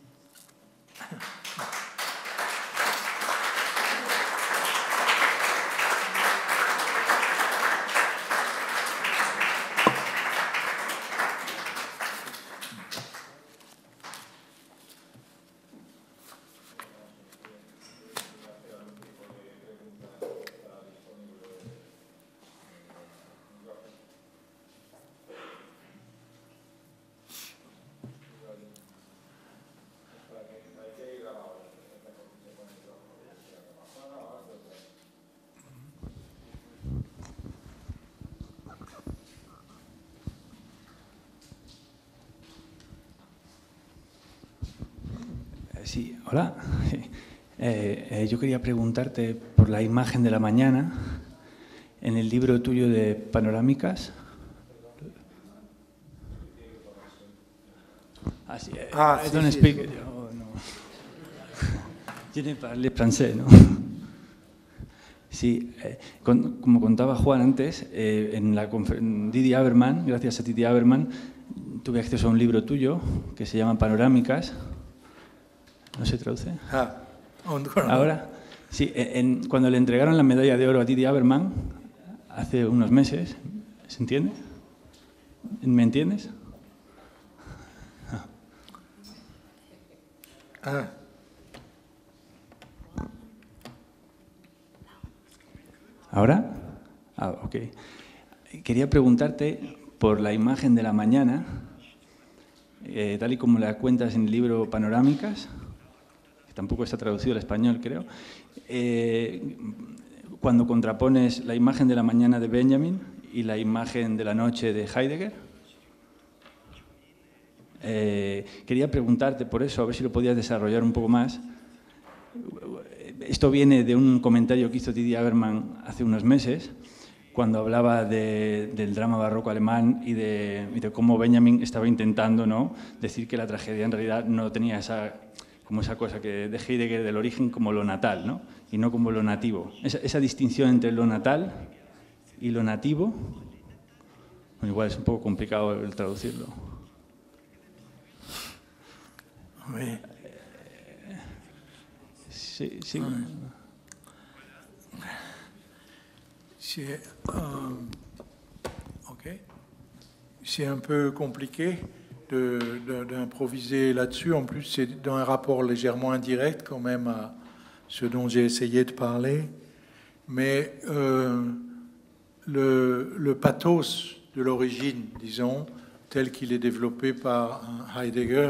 Sí, hola. Yo quería preguntarte por la imagen de la mañana en el libro tuyo de panorámicas.
Si,
I don't speak. Oh, no. Je ne parle français, ¿no? Sí, como contaba Juan antes, en Didi Haberman, gracias a Didi Haberman, tuve acceso a un libro tuyo que se llama Panorámicas. ¿No se traduce? Ahora, sí, cuando le entregaron la medalla de oro a Didi Haberman hace unos meses, ¿se entiende? ¿Me entiendes? ¿Ahora? Ok. Quería preguntarte por la imagen de la mañana, tal y como la cuentas en el libro Panorámicas, que tampoco está traducido al español, creo, cuando contrapones la imagen de la mañana de Benjamin y la imagen de la noche de Heidegger. Quería preguntarte por eso, a ver si lo podías desarrollar un poco más. Esto viene de un comentario que hizo Didi Haberman hace unos meses, cuando hablaba del drama barroco alemán y de cómo Benjamin estaba intentando, ¿no?, decir que la tragedia en realidad no tenía esa cosa que de Heidegger del origen como lo natal, ¿no?, y no como lo nativo. Esa distinción entre lo natal y lo nativo, bueno, igual es un poco complicado el traducirlo.
Oui.
Sí.
C'est un peu compliqué d'improviser là-dessus. En plus, c'est dans un rapport légèrement indirect quand même à ce dont j'ai essayé de parler. Mais le pathos de l'origine, disons, tel qu'il est développé par Heidegger,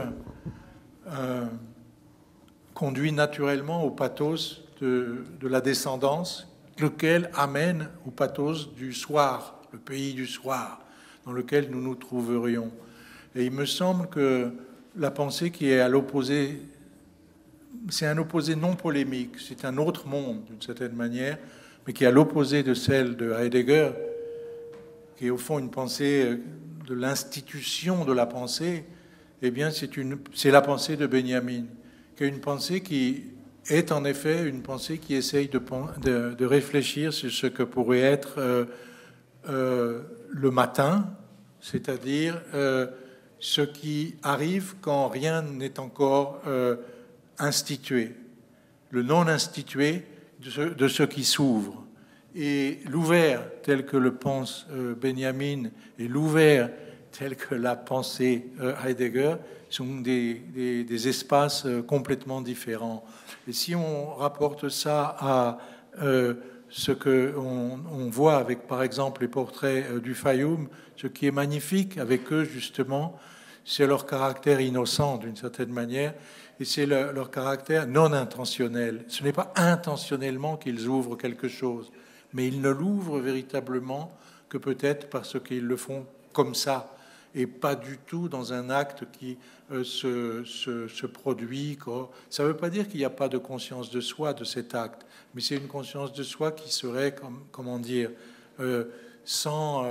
conduit naturellement au pathos de la descendance, lequel amène au pathos du soir, le pays du soir, dans lequel nous nous trouverions. Et il me semble que la pensée qui est à l'opposé, c'est un opposé non polémique, c'est un autre monde d'une certaine manière, mais qui est à l'opposé de celle de Heidegger, qui est au fond une pensée de l'institution de la pensée. Eh bien, c'est la pensée de Benjamin, qui est une pensée qui est en effet une pensée qui essaye de réfléchir sur ce que pourrait être le matin, c'est-à-dire ce qui arrive quand rien n'est encore institué, le non-institué de ce qui s'ouvre. Et l'ouvert tel que le pense Benjamin et l'ouvert tel que l'a pensé Heidegger sont des espaces complètement différents. Et si on rapporte ça à ce qu'on voit avec, par exemple, les portraits du Fayoum, ce qui est magnifique avec eux, justement, c'est leur caractère innocent, d'une certaine manière, et c'est leur caractère non intentionnel. Ce n'est pas intentionnellement qu'ils ouvrent quelque chose, mais ils ne l'ouvrent véritablement que peut-être parce qu'ils le font comme ça, et pas du tout dans un acte qui se produit. Ça ne veut pas dire qu'il n'y a pas de conscience de soi de cet acte, mais c'est une conscience de soi qui serait, comment dire, sans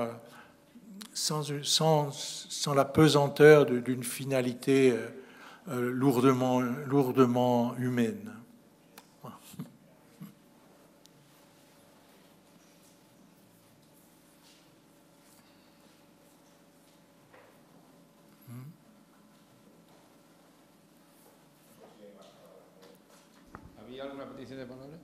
la pesanteur d'une finalité lourdement humaine.
¿Había alguna petición de palabra?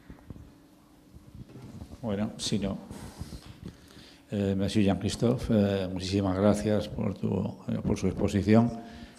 Bueno, si no. Monsieur Jean-Christophe, muchísimas gracias por su exposición.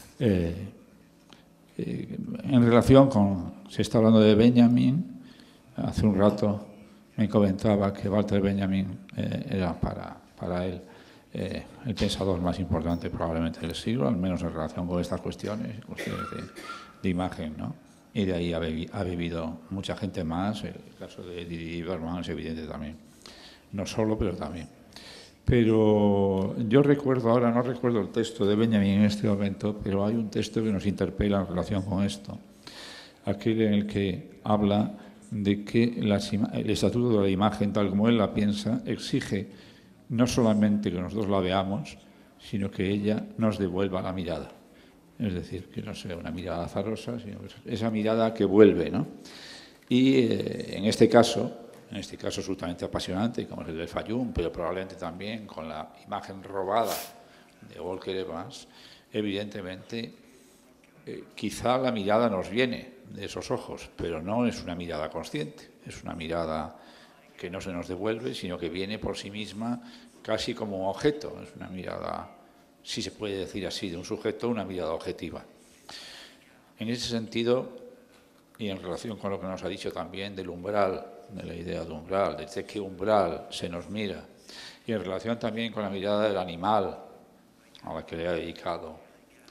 En relación con, se está hablando de Benjamin, hace un rato me comentaba que Walter Benjamin era para él el pensador más importante probablemente del siglo, al menos en relación con estas cuestiones de imagen, ¿no? Y de ahí ha vivido mucha gente más. El caso de Didi Haberman es evidente también. No solo, pero también. Pero yo recuerdo, ahora no recuerdo el texto de Benjamin en este momento, pero hay un texto que nos interpela en relación con esto. aquel en el que habla de que el estatuto de la imagen, tal como él la piensa, exige no solamente que nosotros la veamos, sino que ella nos devuelva la mirada. Es decir, que no sea una mirada azarosa, sino esa mirada que vuelve, ¿no? Y en este caso absolutamente apasionante, como es el del Fayum, pero probablemente también con la imagen robada de Volker Evans, evidentemente, quizá la mirada nos viene de esos ojos, pero no es una mirada consciente, es una mirada que no se nos devuelve, sino que viene por sí misma casi como un objeto, es una mirada, si se puede decir así, de un sujeto, una mirada objetiva. En ese sentido, y en relación con lo que nos ha dicho también del umbral, de la idea de umbral, desde qué umbral se nos mira, y en relación también con la mirada del animal, a la que le ha dedicado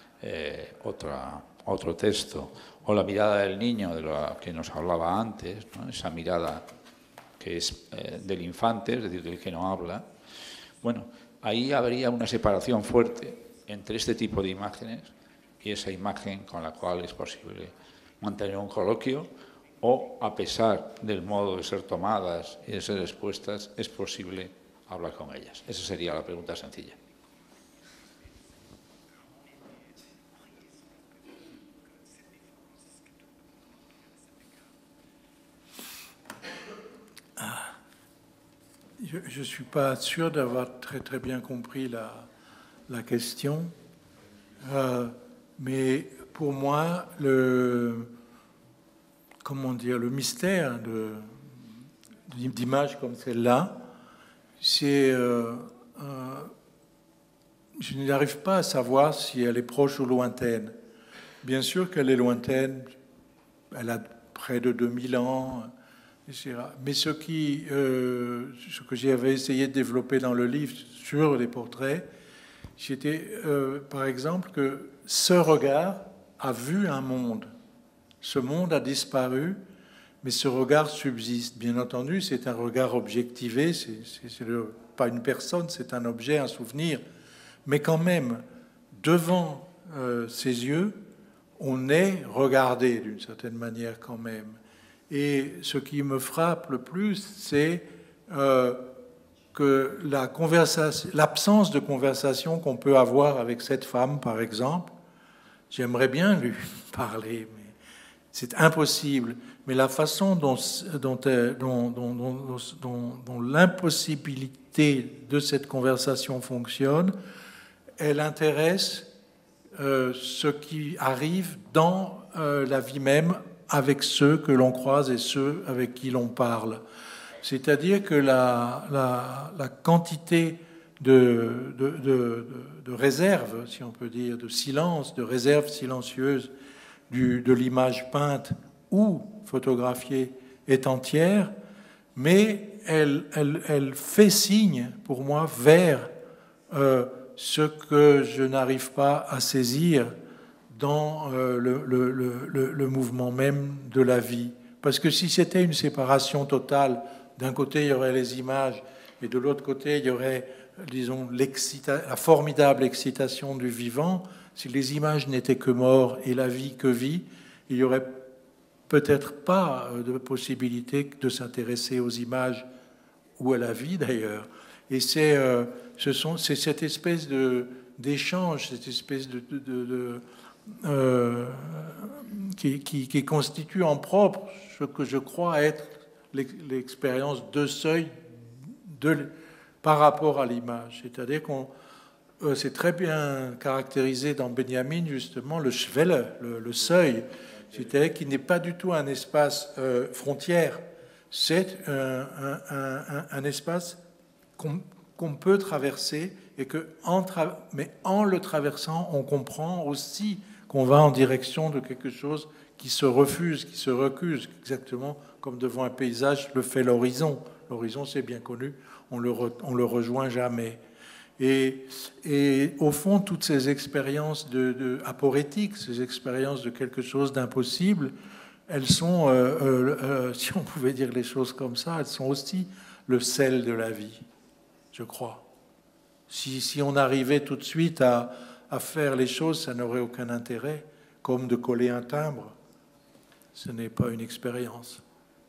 otro texto, o la mirada del niño, de la que nos hablaba antes, ¿no? Esa mirada que es del infante, es decir, del que no habla. Bueno, ahí habría una separación fuerte entre este tipo de imágenes y esa imagen con la cual es posible mantener un coloquio, o a pesar del modo de ser tomadas y de ser expuestas, es posible hablar con ellas. Esa sería la pregunta sencilla.
Je ne suis pas sûr d'avoir très bien compris la question, mais pour moi, le mystère d'images comme celle-là, c'est... je n'arrive pas à savoir si elle est proche ou lointaine. Bien sûr qu'elle est lointaine, elle a près de 2000 ans, etc. Mais ce que j'avais essayé de développer dans le livre sur les portraits, c'était par exemple que ce regard a vu un monde. Ce monde a disparu, mais ce regard subsiste. Bien entendu, c'est un regard objectivé, c'est pas une personne, c'est un objet, un souvenir. Mais quand même, devant ses yeux, on est regardé d'une certaine manière quand même. Et ce qui me frappe le plus, c'est que l'absence de conversation qu'on peut avoir avec cette femme, par exemple, j'aimerais bien lui parler, mais c'est impossible. Mais la façon dont l'impossibilité de cette conversation fonctionne, elle intéresse ce qui arrive dans la vie même avec ceux que l'on croise et ceux avec qui l'on parle. C'est-à-dire que la quantité de réserve, si on peut dire, de silence, de réserve silencieuse de l'image peinte ou photographiée est entière, mais elle fait signe pour moi vers ce que je n'arrive pas à saisir dans le mouvement même de la vie. Parce que si c'était une séparation totale, d'un côté il y aurait les images et de l'autre côté il y aurait, disons, la formidable excitation du vivant, si les images n'étaient que mort et la vie que vie, il n'y aurait peut-être pas de possibilité de s'intéresser aux images ou à la vie d'ailleurs. Et c'est cette espèce d'échange, cette espèce qui constitue en propre ce que je crois être l'expérience de seuil par rapport à l'image. C'est-à-dire qu'on c'est très bien caractérisé dans Benjamin, justement, le Schwelle, le seuil, c'est-à-dire qu'il n'est pas du tout un espace frontière, c'est un espace qu'on peut traverser et mais en le traversant, on comprend aussi qu'on va en direction de quelque chose qui se refuse, qui se recuse, exactement comme devant un paysage le fait l'horizon. L'horizon, c'est bien connu, on le rejoint jamais. Et au fond, toutes ces expériences aporétiques, ces expériences de quelque chose d'impossible, elles sont, si on pouvait dire les choses comme ça, elles sont aussi le sel de la vie, je crois. Si on arrivait tout de suite à faire les choses, ça n'aurait aucun intérêt, comme de coller un timbre. Ce n'est pas une expérience.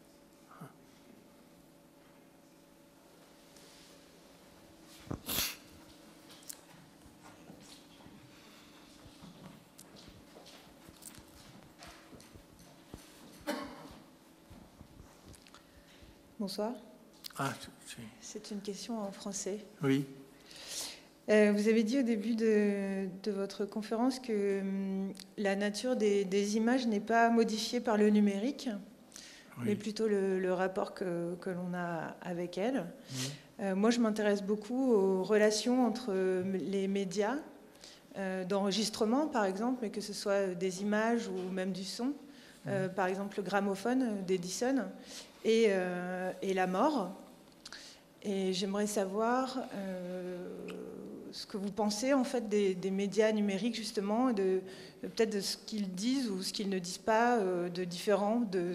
Bonsoir.
Ah,
c'est une question en français.
Oui.
Vous avez dit au début de votre conférence que la nature des images n'est pas modifiée par le numérique, oui, mais plutôt le rapport que l'on a avec elle. Oui. Moi, je m'intéresse beaucoup aux relations entre les médias, d'enregistrement par exemple, mais que ce soit des images ou même du son. Par exemple, le gramophone d'Edison et la mort. Et j'aimerais savoir ce que vous pensez en fait des médias numériques justement, peut-être de ce qu'ils disent ou ce qu'ils ne disent pas de différent de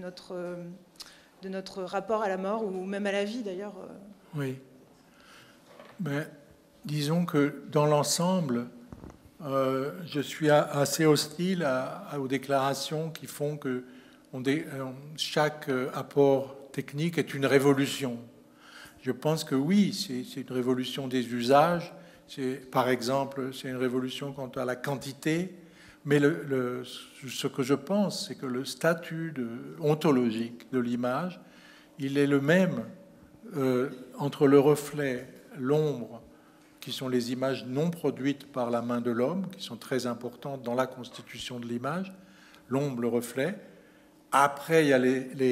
notre rapport à la mort ou même à la vie d'ailleurs.
Oui. Mais disons que dans l'ensemble, je suis assez hostile aux déclarations qui font que chaque apport technique est une révolution. Je pense que oui, c'est une révolution des usages. Par exemple, c'est une révolution quant à la quantité. Mais ce que je pense, c'est que le statut ontologique de l'image, il est le même entre le reflet, l'ombre, qui sont les images non produites par la main de l'homme, qui sont très importantes dans la constitution de l'image, l'ombre, le reflet. Après, il y a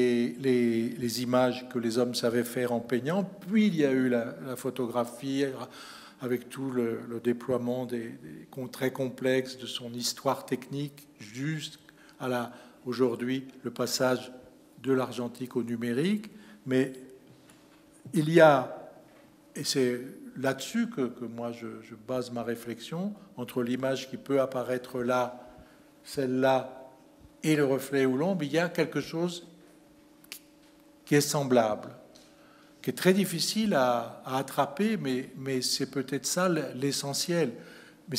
les images que les hommes savaient faire en peignant, puis il y a eu la photographie avec tout le déploiement très complexes de son histoire technique, jusqu'à aujourd'hui le passage de l'argentique au numérique. Mais il y a, et c'est là-dessus que moi je base ma réflexion, entre l'image qui peut apparaître là, celle-là, et le reflet ou l'ombre, il y a quelque chose qui est semblable, qui est très difficile à attraper, mais c'est peut-être ça l'essentiel. Mais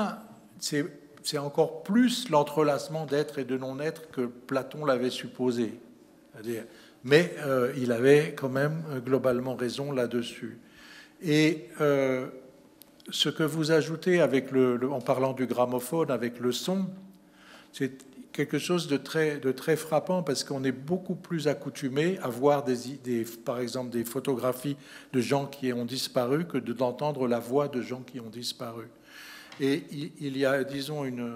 c'est encore plus l'entrelacement d'être et de non-être que Platon l'avait supposé. Mais il avait quand même globalement raison là-dessus. Et ce que vous ajoutez en parlant du gramophone avec le son, c'est quelque chose de très frappant parce qu'on est beaucoup plus accoutumé à voir par exemple des photographies de gens qui ont disparu que d'entendre la voix de gens qui ont disparu. Et il y a, disons, une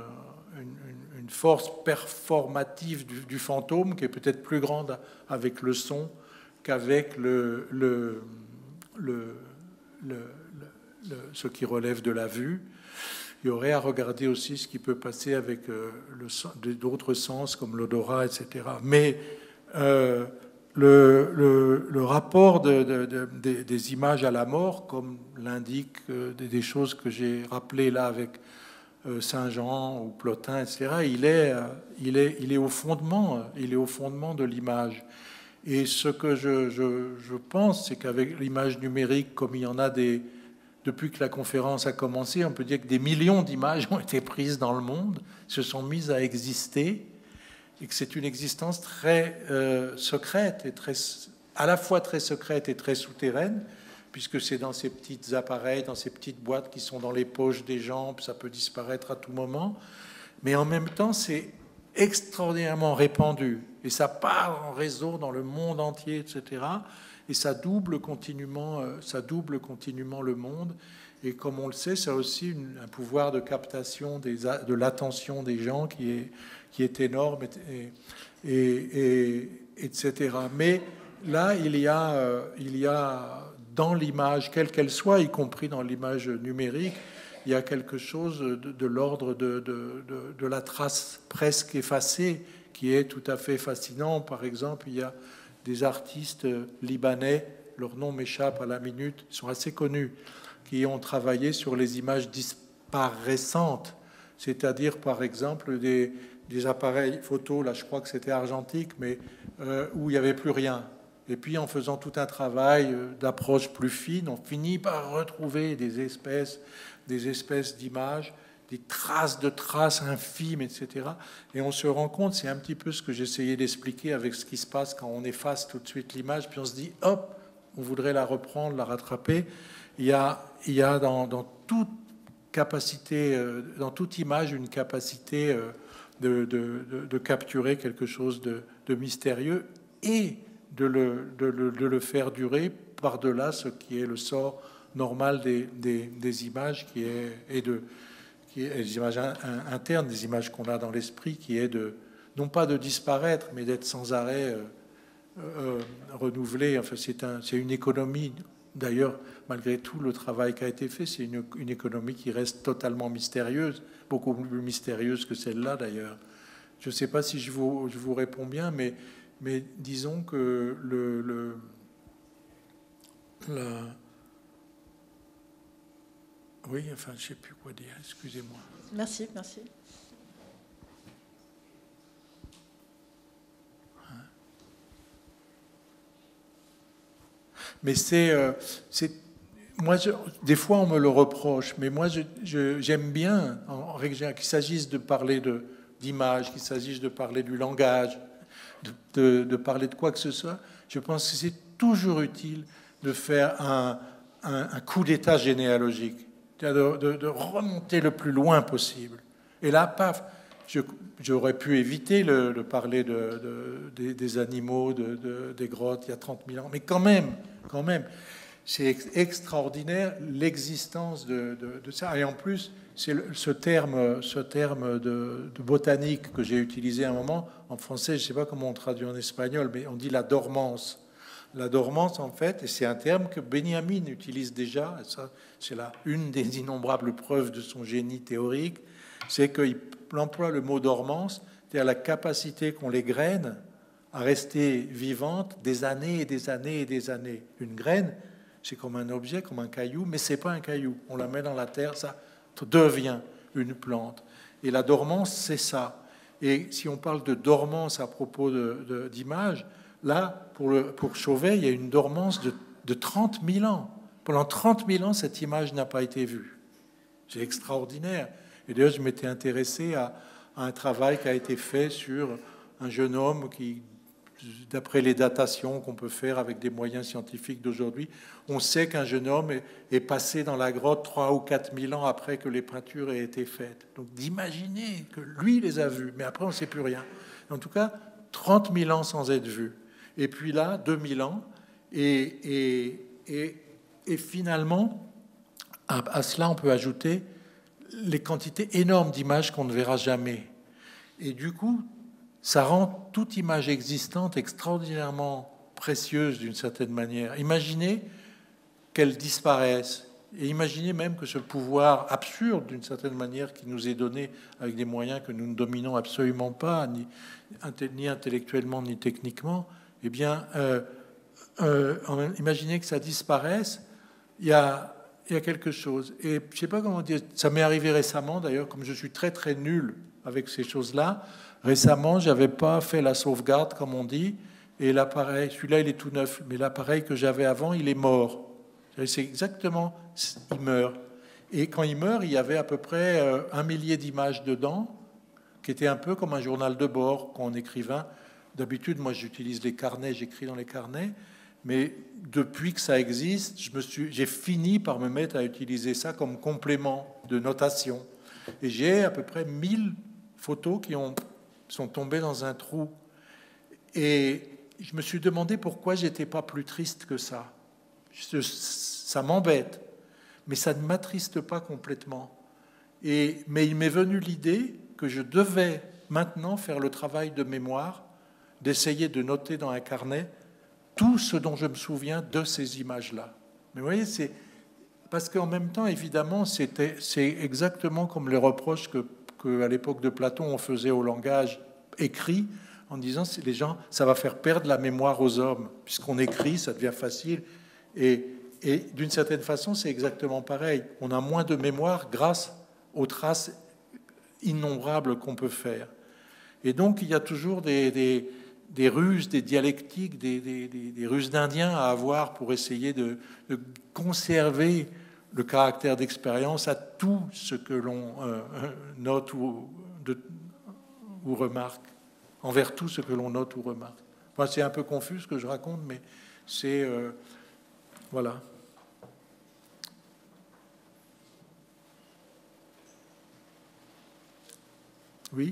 force performative du fantôme qui est peut-être plus grande avec le son qu'avec ce qui relève de la vue. Il y aurait à regarder aussi ce qui peut passer avec d'autres sens comme l'odorat, etc. Mais le rapport des images à la mort, comme l'indiquent des choses que j'ai rappelées là avec Saint-Jean ou Plotin, etc., il est au fondement de l'image. Et ce que je pense, c'est qu'avec l'image numérique, comme il y en a depuis que la conférence a commencé, on peut dire que des millions d'images ont été prises dans le monde, se sont mises à exister, et que c'est une existence très secrète, et à la fois très secrète et très souterraine, puisque c'est dans ces petits appareils, dans ces petites boîtes qui sont dans les poches des gens, ça peut disparaître à tout moment, mais en même temps, c'est extraordinairement répandu, et ça part en réseau dans le monde entier, etc., et ça double continuellement le monde. Et comme on le sait, ça a aussi un pouvoir de captation de l'attention des gens qui est énorme, etc. Mais là, il y a dans l'image, quelle qu'elle soit, y compris dans l'image numérique, il y a quelque chose de l'ordre de la trace presque effacée qui est tout à fait fascinant. Par exemple, il y a des artistes libanais, leur nom m'échappe à la minute, ils sont assez connus, qui ont travaillé sur les images disparaissantes, c'est-à-dire par exemple des appareils photo, là je crois que c'était argentique, mais où il n'y avait plus rien. Et puis en faisant tout un travail d'approche plus fine, on finit par retrouver des espèces d'images traces de traces infimes, etc. Et on se rend compte, c'est un petit peu ce que j'essayais d'expliquer avec ce qui se passe quand on efface tout de suite l'image, puis on se dit, hop, on voudrait la reprendre, la rattraper. Il y a dans toute capacité, dans toute image, une capacité de capturer quelque chose de mystérieux et de le faire durer par-delà ce qui est le sort normal des images, qui est les images internes, des images qu'on a dans l'esprit, qui est non pas de disparaître, mais d'être sans arrêt renouvelé. Enfin, c'est une économie. D'ailleurs, malgré tout le travail qui a été fait, c'est une économie qui reste totalement mystérieuse, beaucoup plus mystérieuse que celle-là, d'ailleurs. Je ne sais pas si je vous réponds bien, mais disons que oui, enfin, je ne sais plus quoi dire, excusez-moi.
Merci.
Mais moi, des fois, on me le reproche, mais moi, j'aime bien, en règle générale, qu'il s'agisse de parler d'image, qu'il s'agisse de parler du langage, de parler de quoi que ce soit. Je pense que c'est toujours utile de faire un coup d'état généalogique, de remonter le plus loin possible. Et là, paf, j'aurais pu éviter de parler des animaux, des grottes il y a 30 000 ans, mais quand même, c'est extraordinaire l'existence de ça. Et en plus, c'est ce terme de botanique que j'ai utilisé à un moment en français, je ne sais pas comment on traduit en espagnol, mais on dit la dormance. La dormance, en fait, et c'est un terme que Benjamin utilise déjà, et ça, c'est une des innombrables preuves de son génie théorique, c'est qu'il emploie le mot dormance, c'est-à-dire la capacité qu'ont les graines à rester vivantes des années et des années et des années. Une graine, c'est comme un objet, comme un caillou, mais c'est pas un caillou. On la met dans la terre, ça devient une plante. Et la dormance, c'est ça. Et si on parle de dormance à propos d'image, là, pour Chauvet, il y a une dormance de 30 000 ans. Pendant 30 000 ans, cette image n'a pas été vue. C'est extraordinaire. Et d'ailleurs, je m'étais intéressé à un travail qui a été fait sur un jeune homme qui, d'après les datations qu'on peut faire avec des moyens scientifiques d'aujourd'hui, on sait qu'un jeune homme est passé dans la grotte 3 ou 4 000 ans après que les peintures aient été faites. Donc d'imaginer que lui les a vues, mais après on ne sait plus rien. En tout cas, 30 000 ans sans être vu. Et puis là, 2000 ans. Et finalement, à cela, on peut ajouter les quantités énormes d'images qu'on ne verra jamais. Et du coup, ça rend toute image existante extraordinairement précieuse d'une certaine manière. Imaginez qu'elle disparaisse. Et imaginez même que ce pouvoir absurde, d'une certaine manière, qui nous est donné avec des moyens que nous ne dominons absolument pas, ni intellectuellement, ni techniquement, eh bien, imaginez que ça disparaisse, il y a quelque chose. Et je ne sais pas comment dire, ça m'est arrivé récemment, d'ailleurs, comme je suis très, très nul avec ces choses-là. Récemment, je n'avais pas fait la sauvegarde, comme on dit, et l'appareil, celui-là, il est tout neuf, mais l'appareil que j'avais avant, il est mort. C'est exactement, il meurt. Et quand il meurt, il y avait à peu près 1 millier d'images dedans, qui était un peu comme un journal de bord qu'en écrivain. D'habitude, moi, j'utilise les carnets, j'écris dans les carnets, mais depuis que ça existe, j'ai fini par me mettre à utiliser ça comme complément de notation. Et j'ai à peu près 1000 photos qui sont tombées dans un trou. Et je me suis demandé pourquoi j'étais pas plus triste que ça. Ça m'embête, mais ça ne m'attriste pas complètement. Mais il m'est venu l'idée que je devais maintenant faire le travail de mémoire, d'essayer de noter dans un carnet tout ce dont je me souviens de ces images-là. Mais vous voyez, c'est parce qu'en même temps, évidemment, c'est exactement comme les reproches que à l'époque de Platon, on faisait au langage écrit, en disant les gens, ça va faire perdre la mémoire aux hommes, puisqu'on écrit, ça devient facile. Et d'une certaine façon, c'est exactement pareil. On a moins de mémoire grâce aux traces innombrables qu'on peut faire. Et donc, il y a toujours des ruses, des dialectiques, des ruses d'Indiens à avoir pour essayer de conserver le caractère d'expérience à tout ce que l'on note ou remarque, envers tout ce que l'on note ou remarque. Enfin, c'est un peu confus ce que je raconte, mais c'est... voilà. Oui.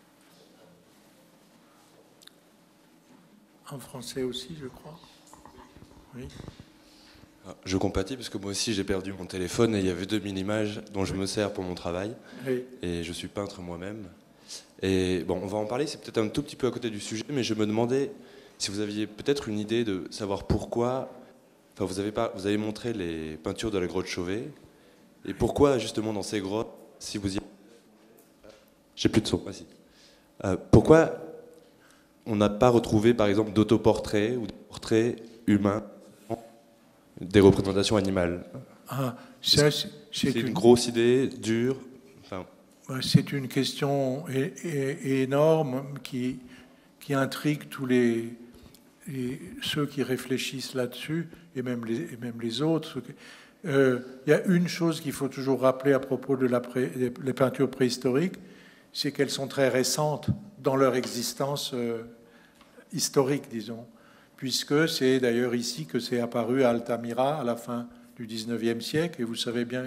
En français aussi, je crois. Oui.
Je compatis parce que moi aussi j'ai perdu mon téléphone et il y avait 2 mini-images dont je me sers pour mon travail. Oui. Et je suis peintre moi-même. Et bon, on va en parler, c'est peut-être un tout petit peu à côté du sujet, mais je me demandais si vous aviez peut-être une idée de savoir pourquoi... Enfin, vous avez montré les peintures de la grotte Chauvet, et pourquoi justement dans ces grottes, si vous y... J'ai plus de son, voici. Pourquoi on n'a pas retrouvé par exemple d'autoportraits ou de portraits humains, des représentations animales? C'est une grosse idée, dure. Enfin...
C'est une question énorme qui intrigue tous ceux qui réfléchissent là-dessus, et même les autres. Il y a une chose qu'il faut toujours rappeler à propos de les peintures préhistoriques, c'est qu'elles sont très récentes dans leur existence historique, disons, puisque c'est d'ailleurs ici que c'est apparu à Altamira à la fin du XIXe siècle, et vous savez bien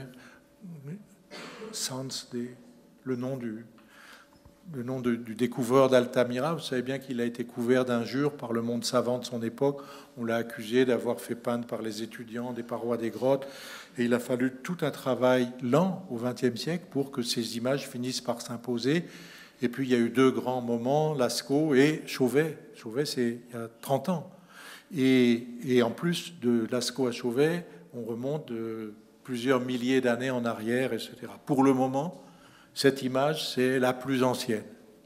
le nom du découvreur d'Altamira. Vous savez bien qu'il a été couvert d'injures par le monde savant de son époque. On l'a accusé d'avoir fait peindre par les étudiants des parois des grottes, et il a fallu tout un travail lent au XXe siècle pour que ces images finissent par s'imposer. Et puis il y a eu 2 grands moments, Lascaux et Chauvet. Chauvet, c'est il y a 30 ans. Et en plus de Lascaux à Chauvet, on remonte de plusieurs milliers d'années en arrière, etc. Pour le moment, cette image, c'est la plus ancienne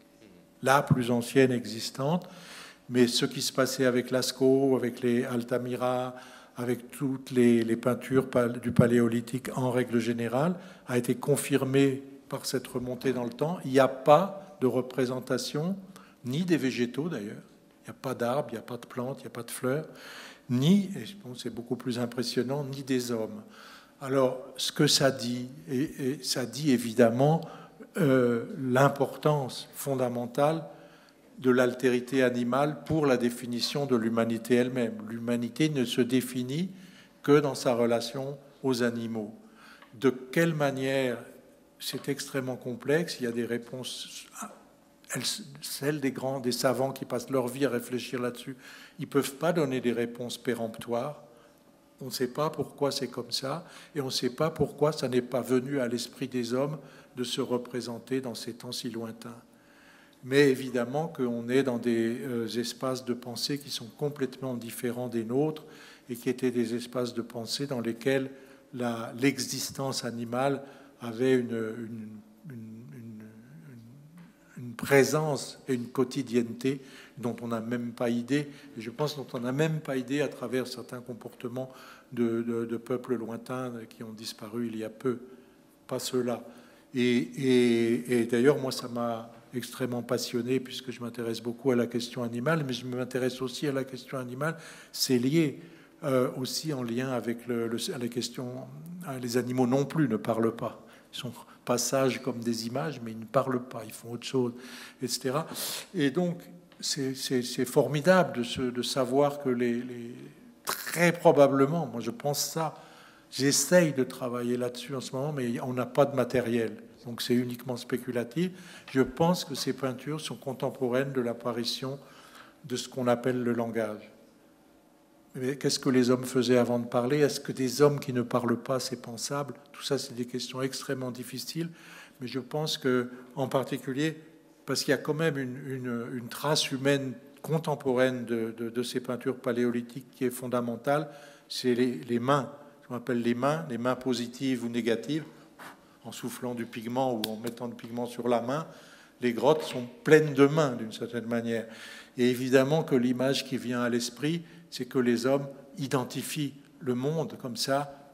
existante. Mais ce qui se passait avec Lascaux, avec les Altamira, avec toutes les peintures du Paléolithique en règle générale, a été confirmé par cette remontée dans le temps. Il n'y a pas de représentation, ni des végétaux d'ailleurs. Il n'y a pas d'arbres, il n'y a pas de plantes, il n'y a pas de fleurs, ni, et c'est beaucoup plus impressionnant, ni des hommes. Alors, ce que ça dit, et ça dit évidemment l'importance fondamentale de l'altérité animale pour la définition de l'humanité elle-même. L'humanité ne se définit que dans sa relation aux animaux. De quelle manière? C'est extrêmement complexe. Il y a des réponses, celles des savants qui passent leur vie à réfléchir là-dessus. Ils ne peuvent pas donner des réponses péremptoires. On ne sait pas pourquoi c'est comme ça, et on ne sait pas pourquoi ça n'est pas venu à l'esprit des hommes de se représenter dans ces temps si lointains. Mais évidemment qu'on est dans des espaces de pensée qui sont complètement différents des nôtres, et qui étaient des espaces de pensée dans lesquels l'existence animale avait une présence et une quotidienneté dont on n'a même pas idée, et je pense dont on n'a même pas idée à travers certains comportements de peuples lointains qui ont disparu il y a peu, pas ceux-là. Et d'ailleurs, moi, ça m'a extrêmement passionné, puisque je m'intéresse beaucoup à la question animale, mais je m'intéresse aussi à la question animale, c'est lié aussi en lien avec la question, les animaux non plus ne parlent pas. Ils sont pas sages comme des images, mais ils ne parlent pas, ils font autre chose, etc. Et donc, c'est formidable de savoir que très probablement, moi je pense ça, j'essaye de travailler là-dessus en ce moment, mais on n'a pas de matériel, donc c'est uniquement spéculatif. Je pense que ces peintures sont contemporaines de l'apparition de ce qu'on appelle le langage. Mais qu'est-ce que les hommes faisaient avant de parler? Est-ce que des hommes qui ne parlent pas, c'est pensable? Tout ça, c'est des questions extrêmement difficiles. Mais je pense que, en particulier, parce qu'il y a quand même une trace humaine contemporaine de ces peintures paléolithiques qui est fondamentale, c'est les mains. Ce qu'on appelle les mains positives ou négatives, en soufflant du pigment ou en mettant du pigment sur la main. Les grottes sont pleines de mains, d'une certaine manière. Et évidemment que l'image qui vient à l'esprit, c'est que les hommes identifient le monde comme ça,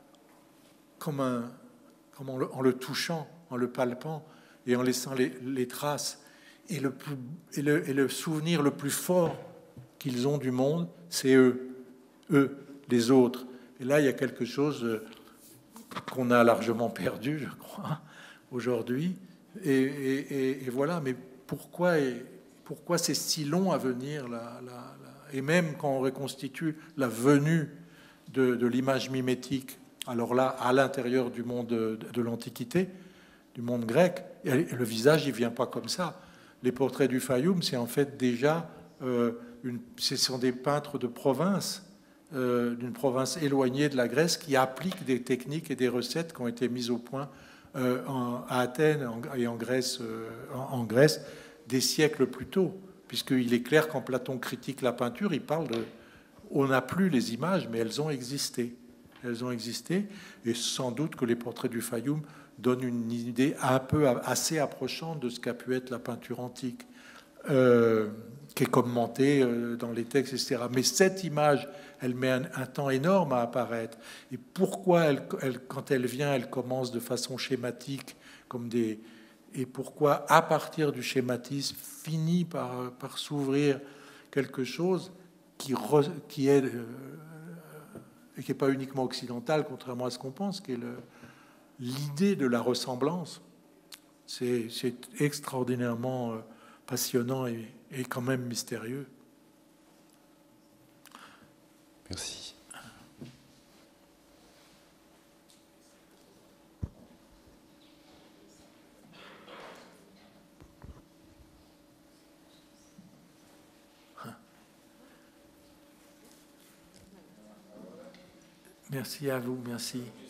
en le touchant, en le palpant et en laissant les traces. Et le souvenir le plus fort qu'ils ont du monde, c'est eux, les autres. Et là, il y a quelque chose qu'on a largement perdu, je crois, aujourd'hui. Et voilà, mais pourquoi c'est si long à venir et même quand on reconstitue la venue de l'image mimétique, alors là, à l'intérieur du monde de l'Antiquité, du monde grec, le visage, il vient pas comme ça. Les portraits du Fayoum, c'est en fait déjà... ce sont des peintres de province, d'une province éloignée de la Grèce, qui appliquent des techniques et des recettes qui ont été mises au point à Athènes et en Grèce des siècles plus tôt. Puisqu'il est clair, quand Platon critique la peinture, il parle de... On n'a plus les images, mais elles ont existé. Elles ont existé, et sans doute que les portraits du Fayoum donnent une idée assez approchante de ce qu'a pu être la peinture antique. Qui est commentée dans les textes, etc. Mais cette image, elle met un temps énorme à apparaître. Et pourquoi, quand elle vient, elle commence de façon schématique, et pourquoi, à partir du schématisme, finit par s'ouvrir quelque chose qui est et qui n'est pas uniquement occidental, contrairement à ce qu'on pense, qui est l'idée de la ressemblance. C'est extraordinairement passionnant et quand même mystérieux.
Merci.
Merci à vous, merci.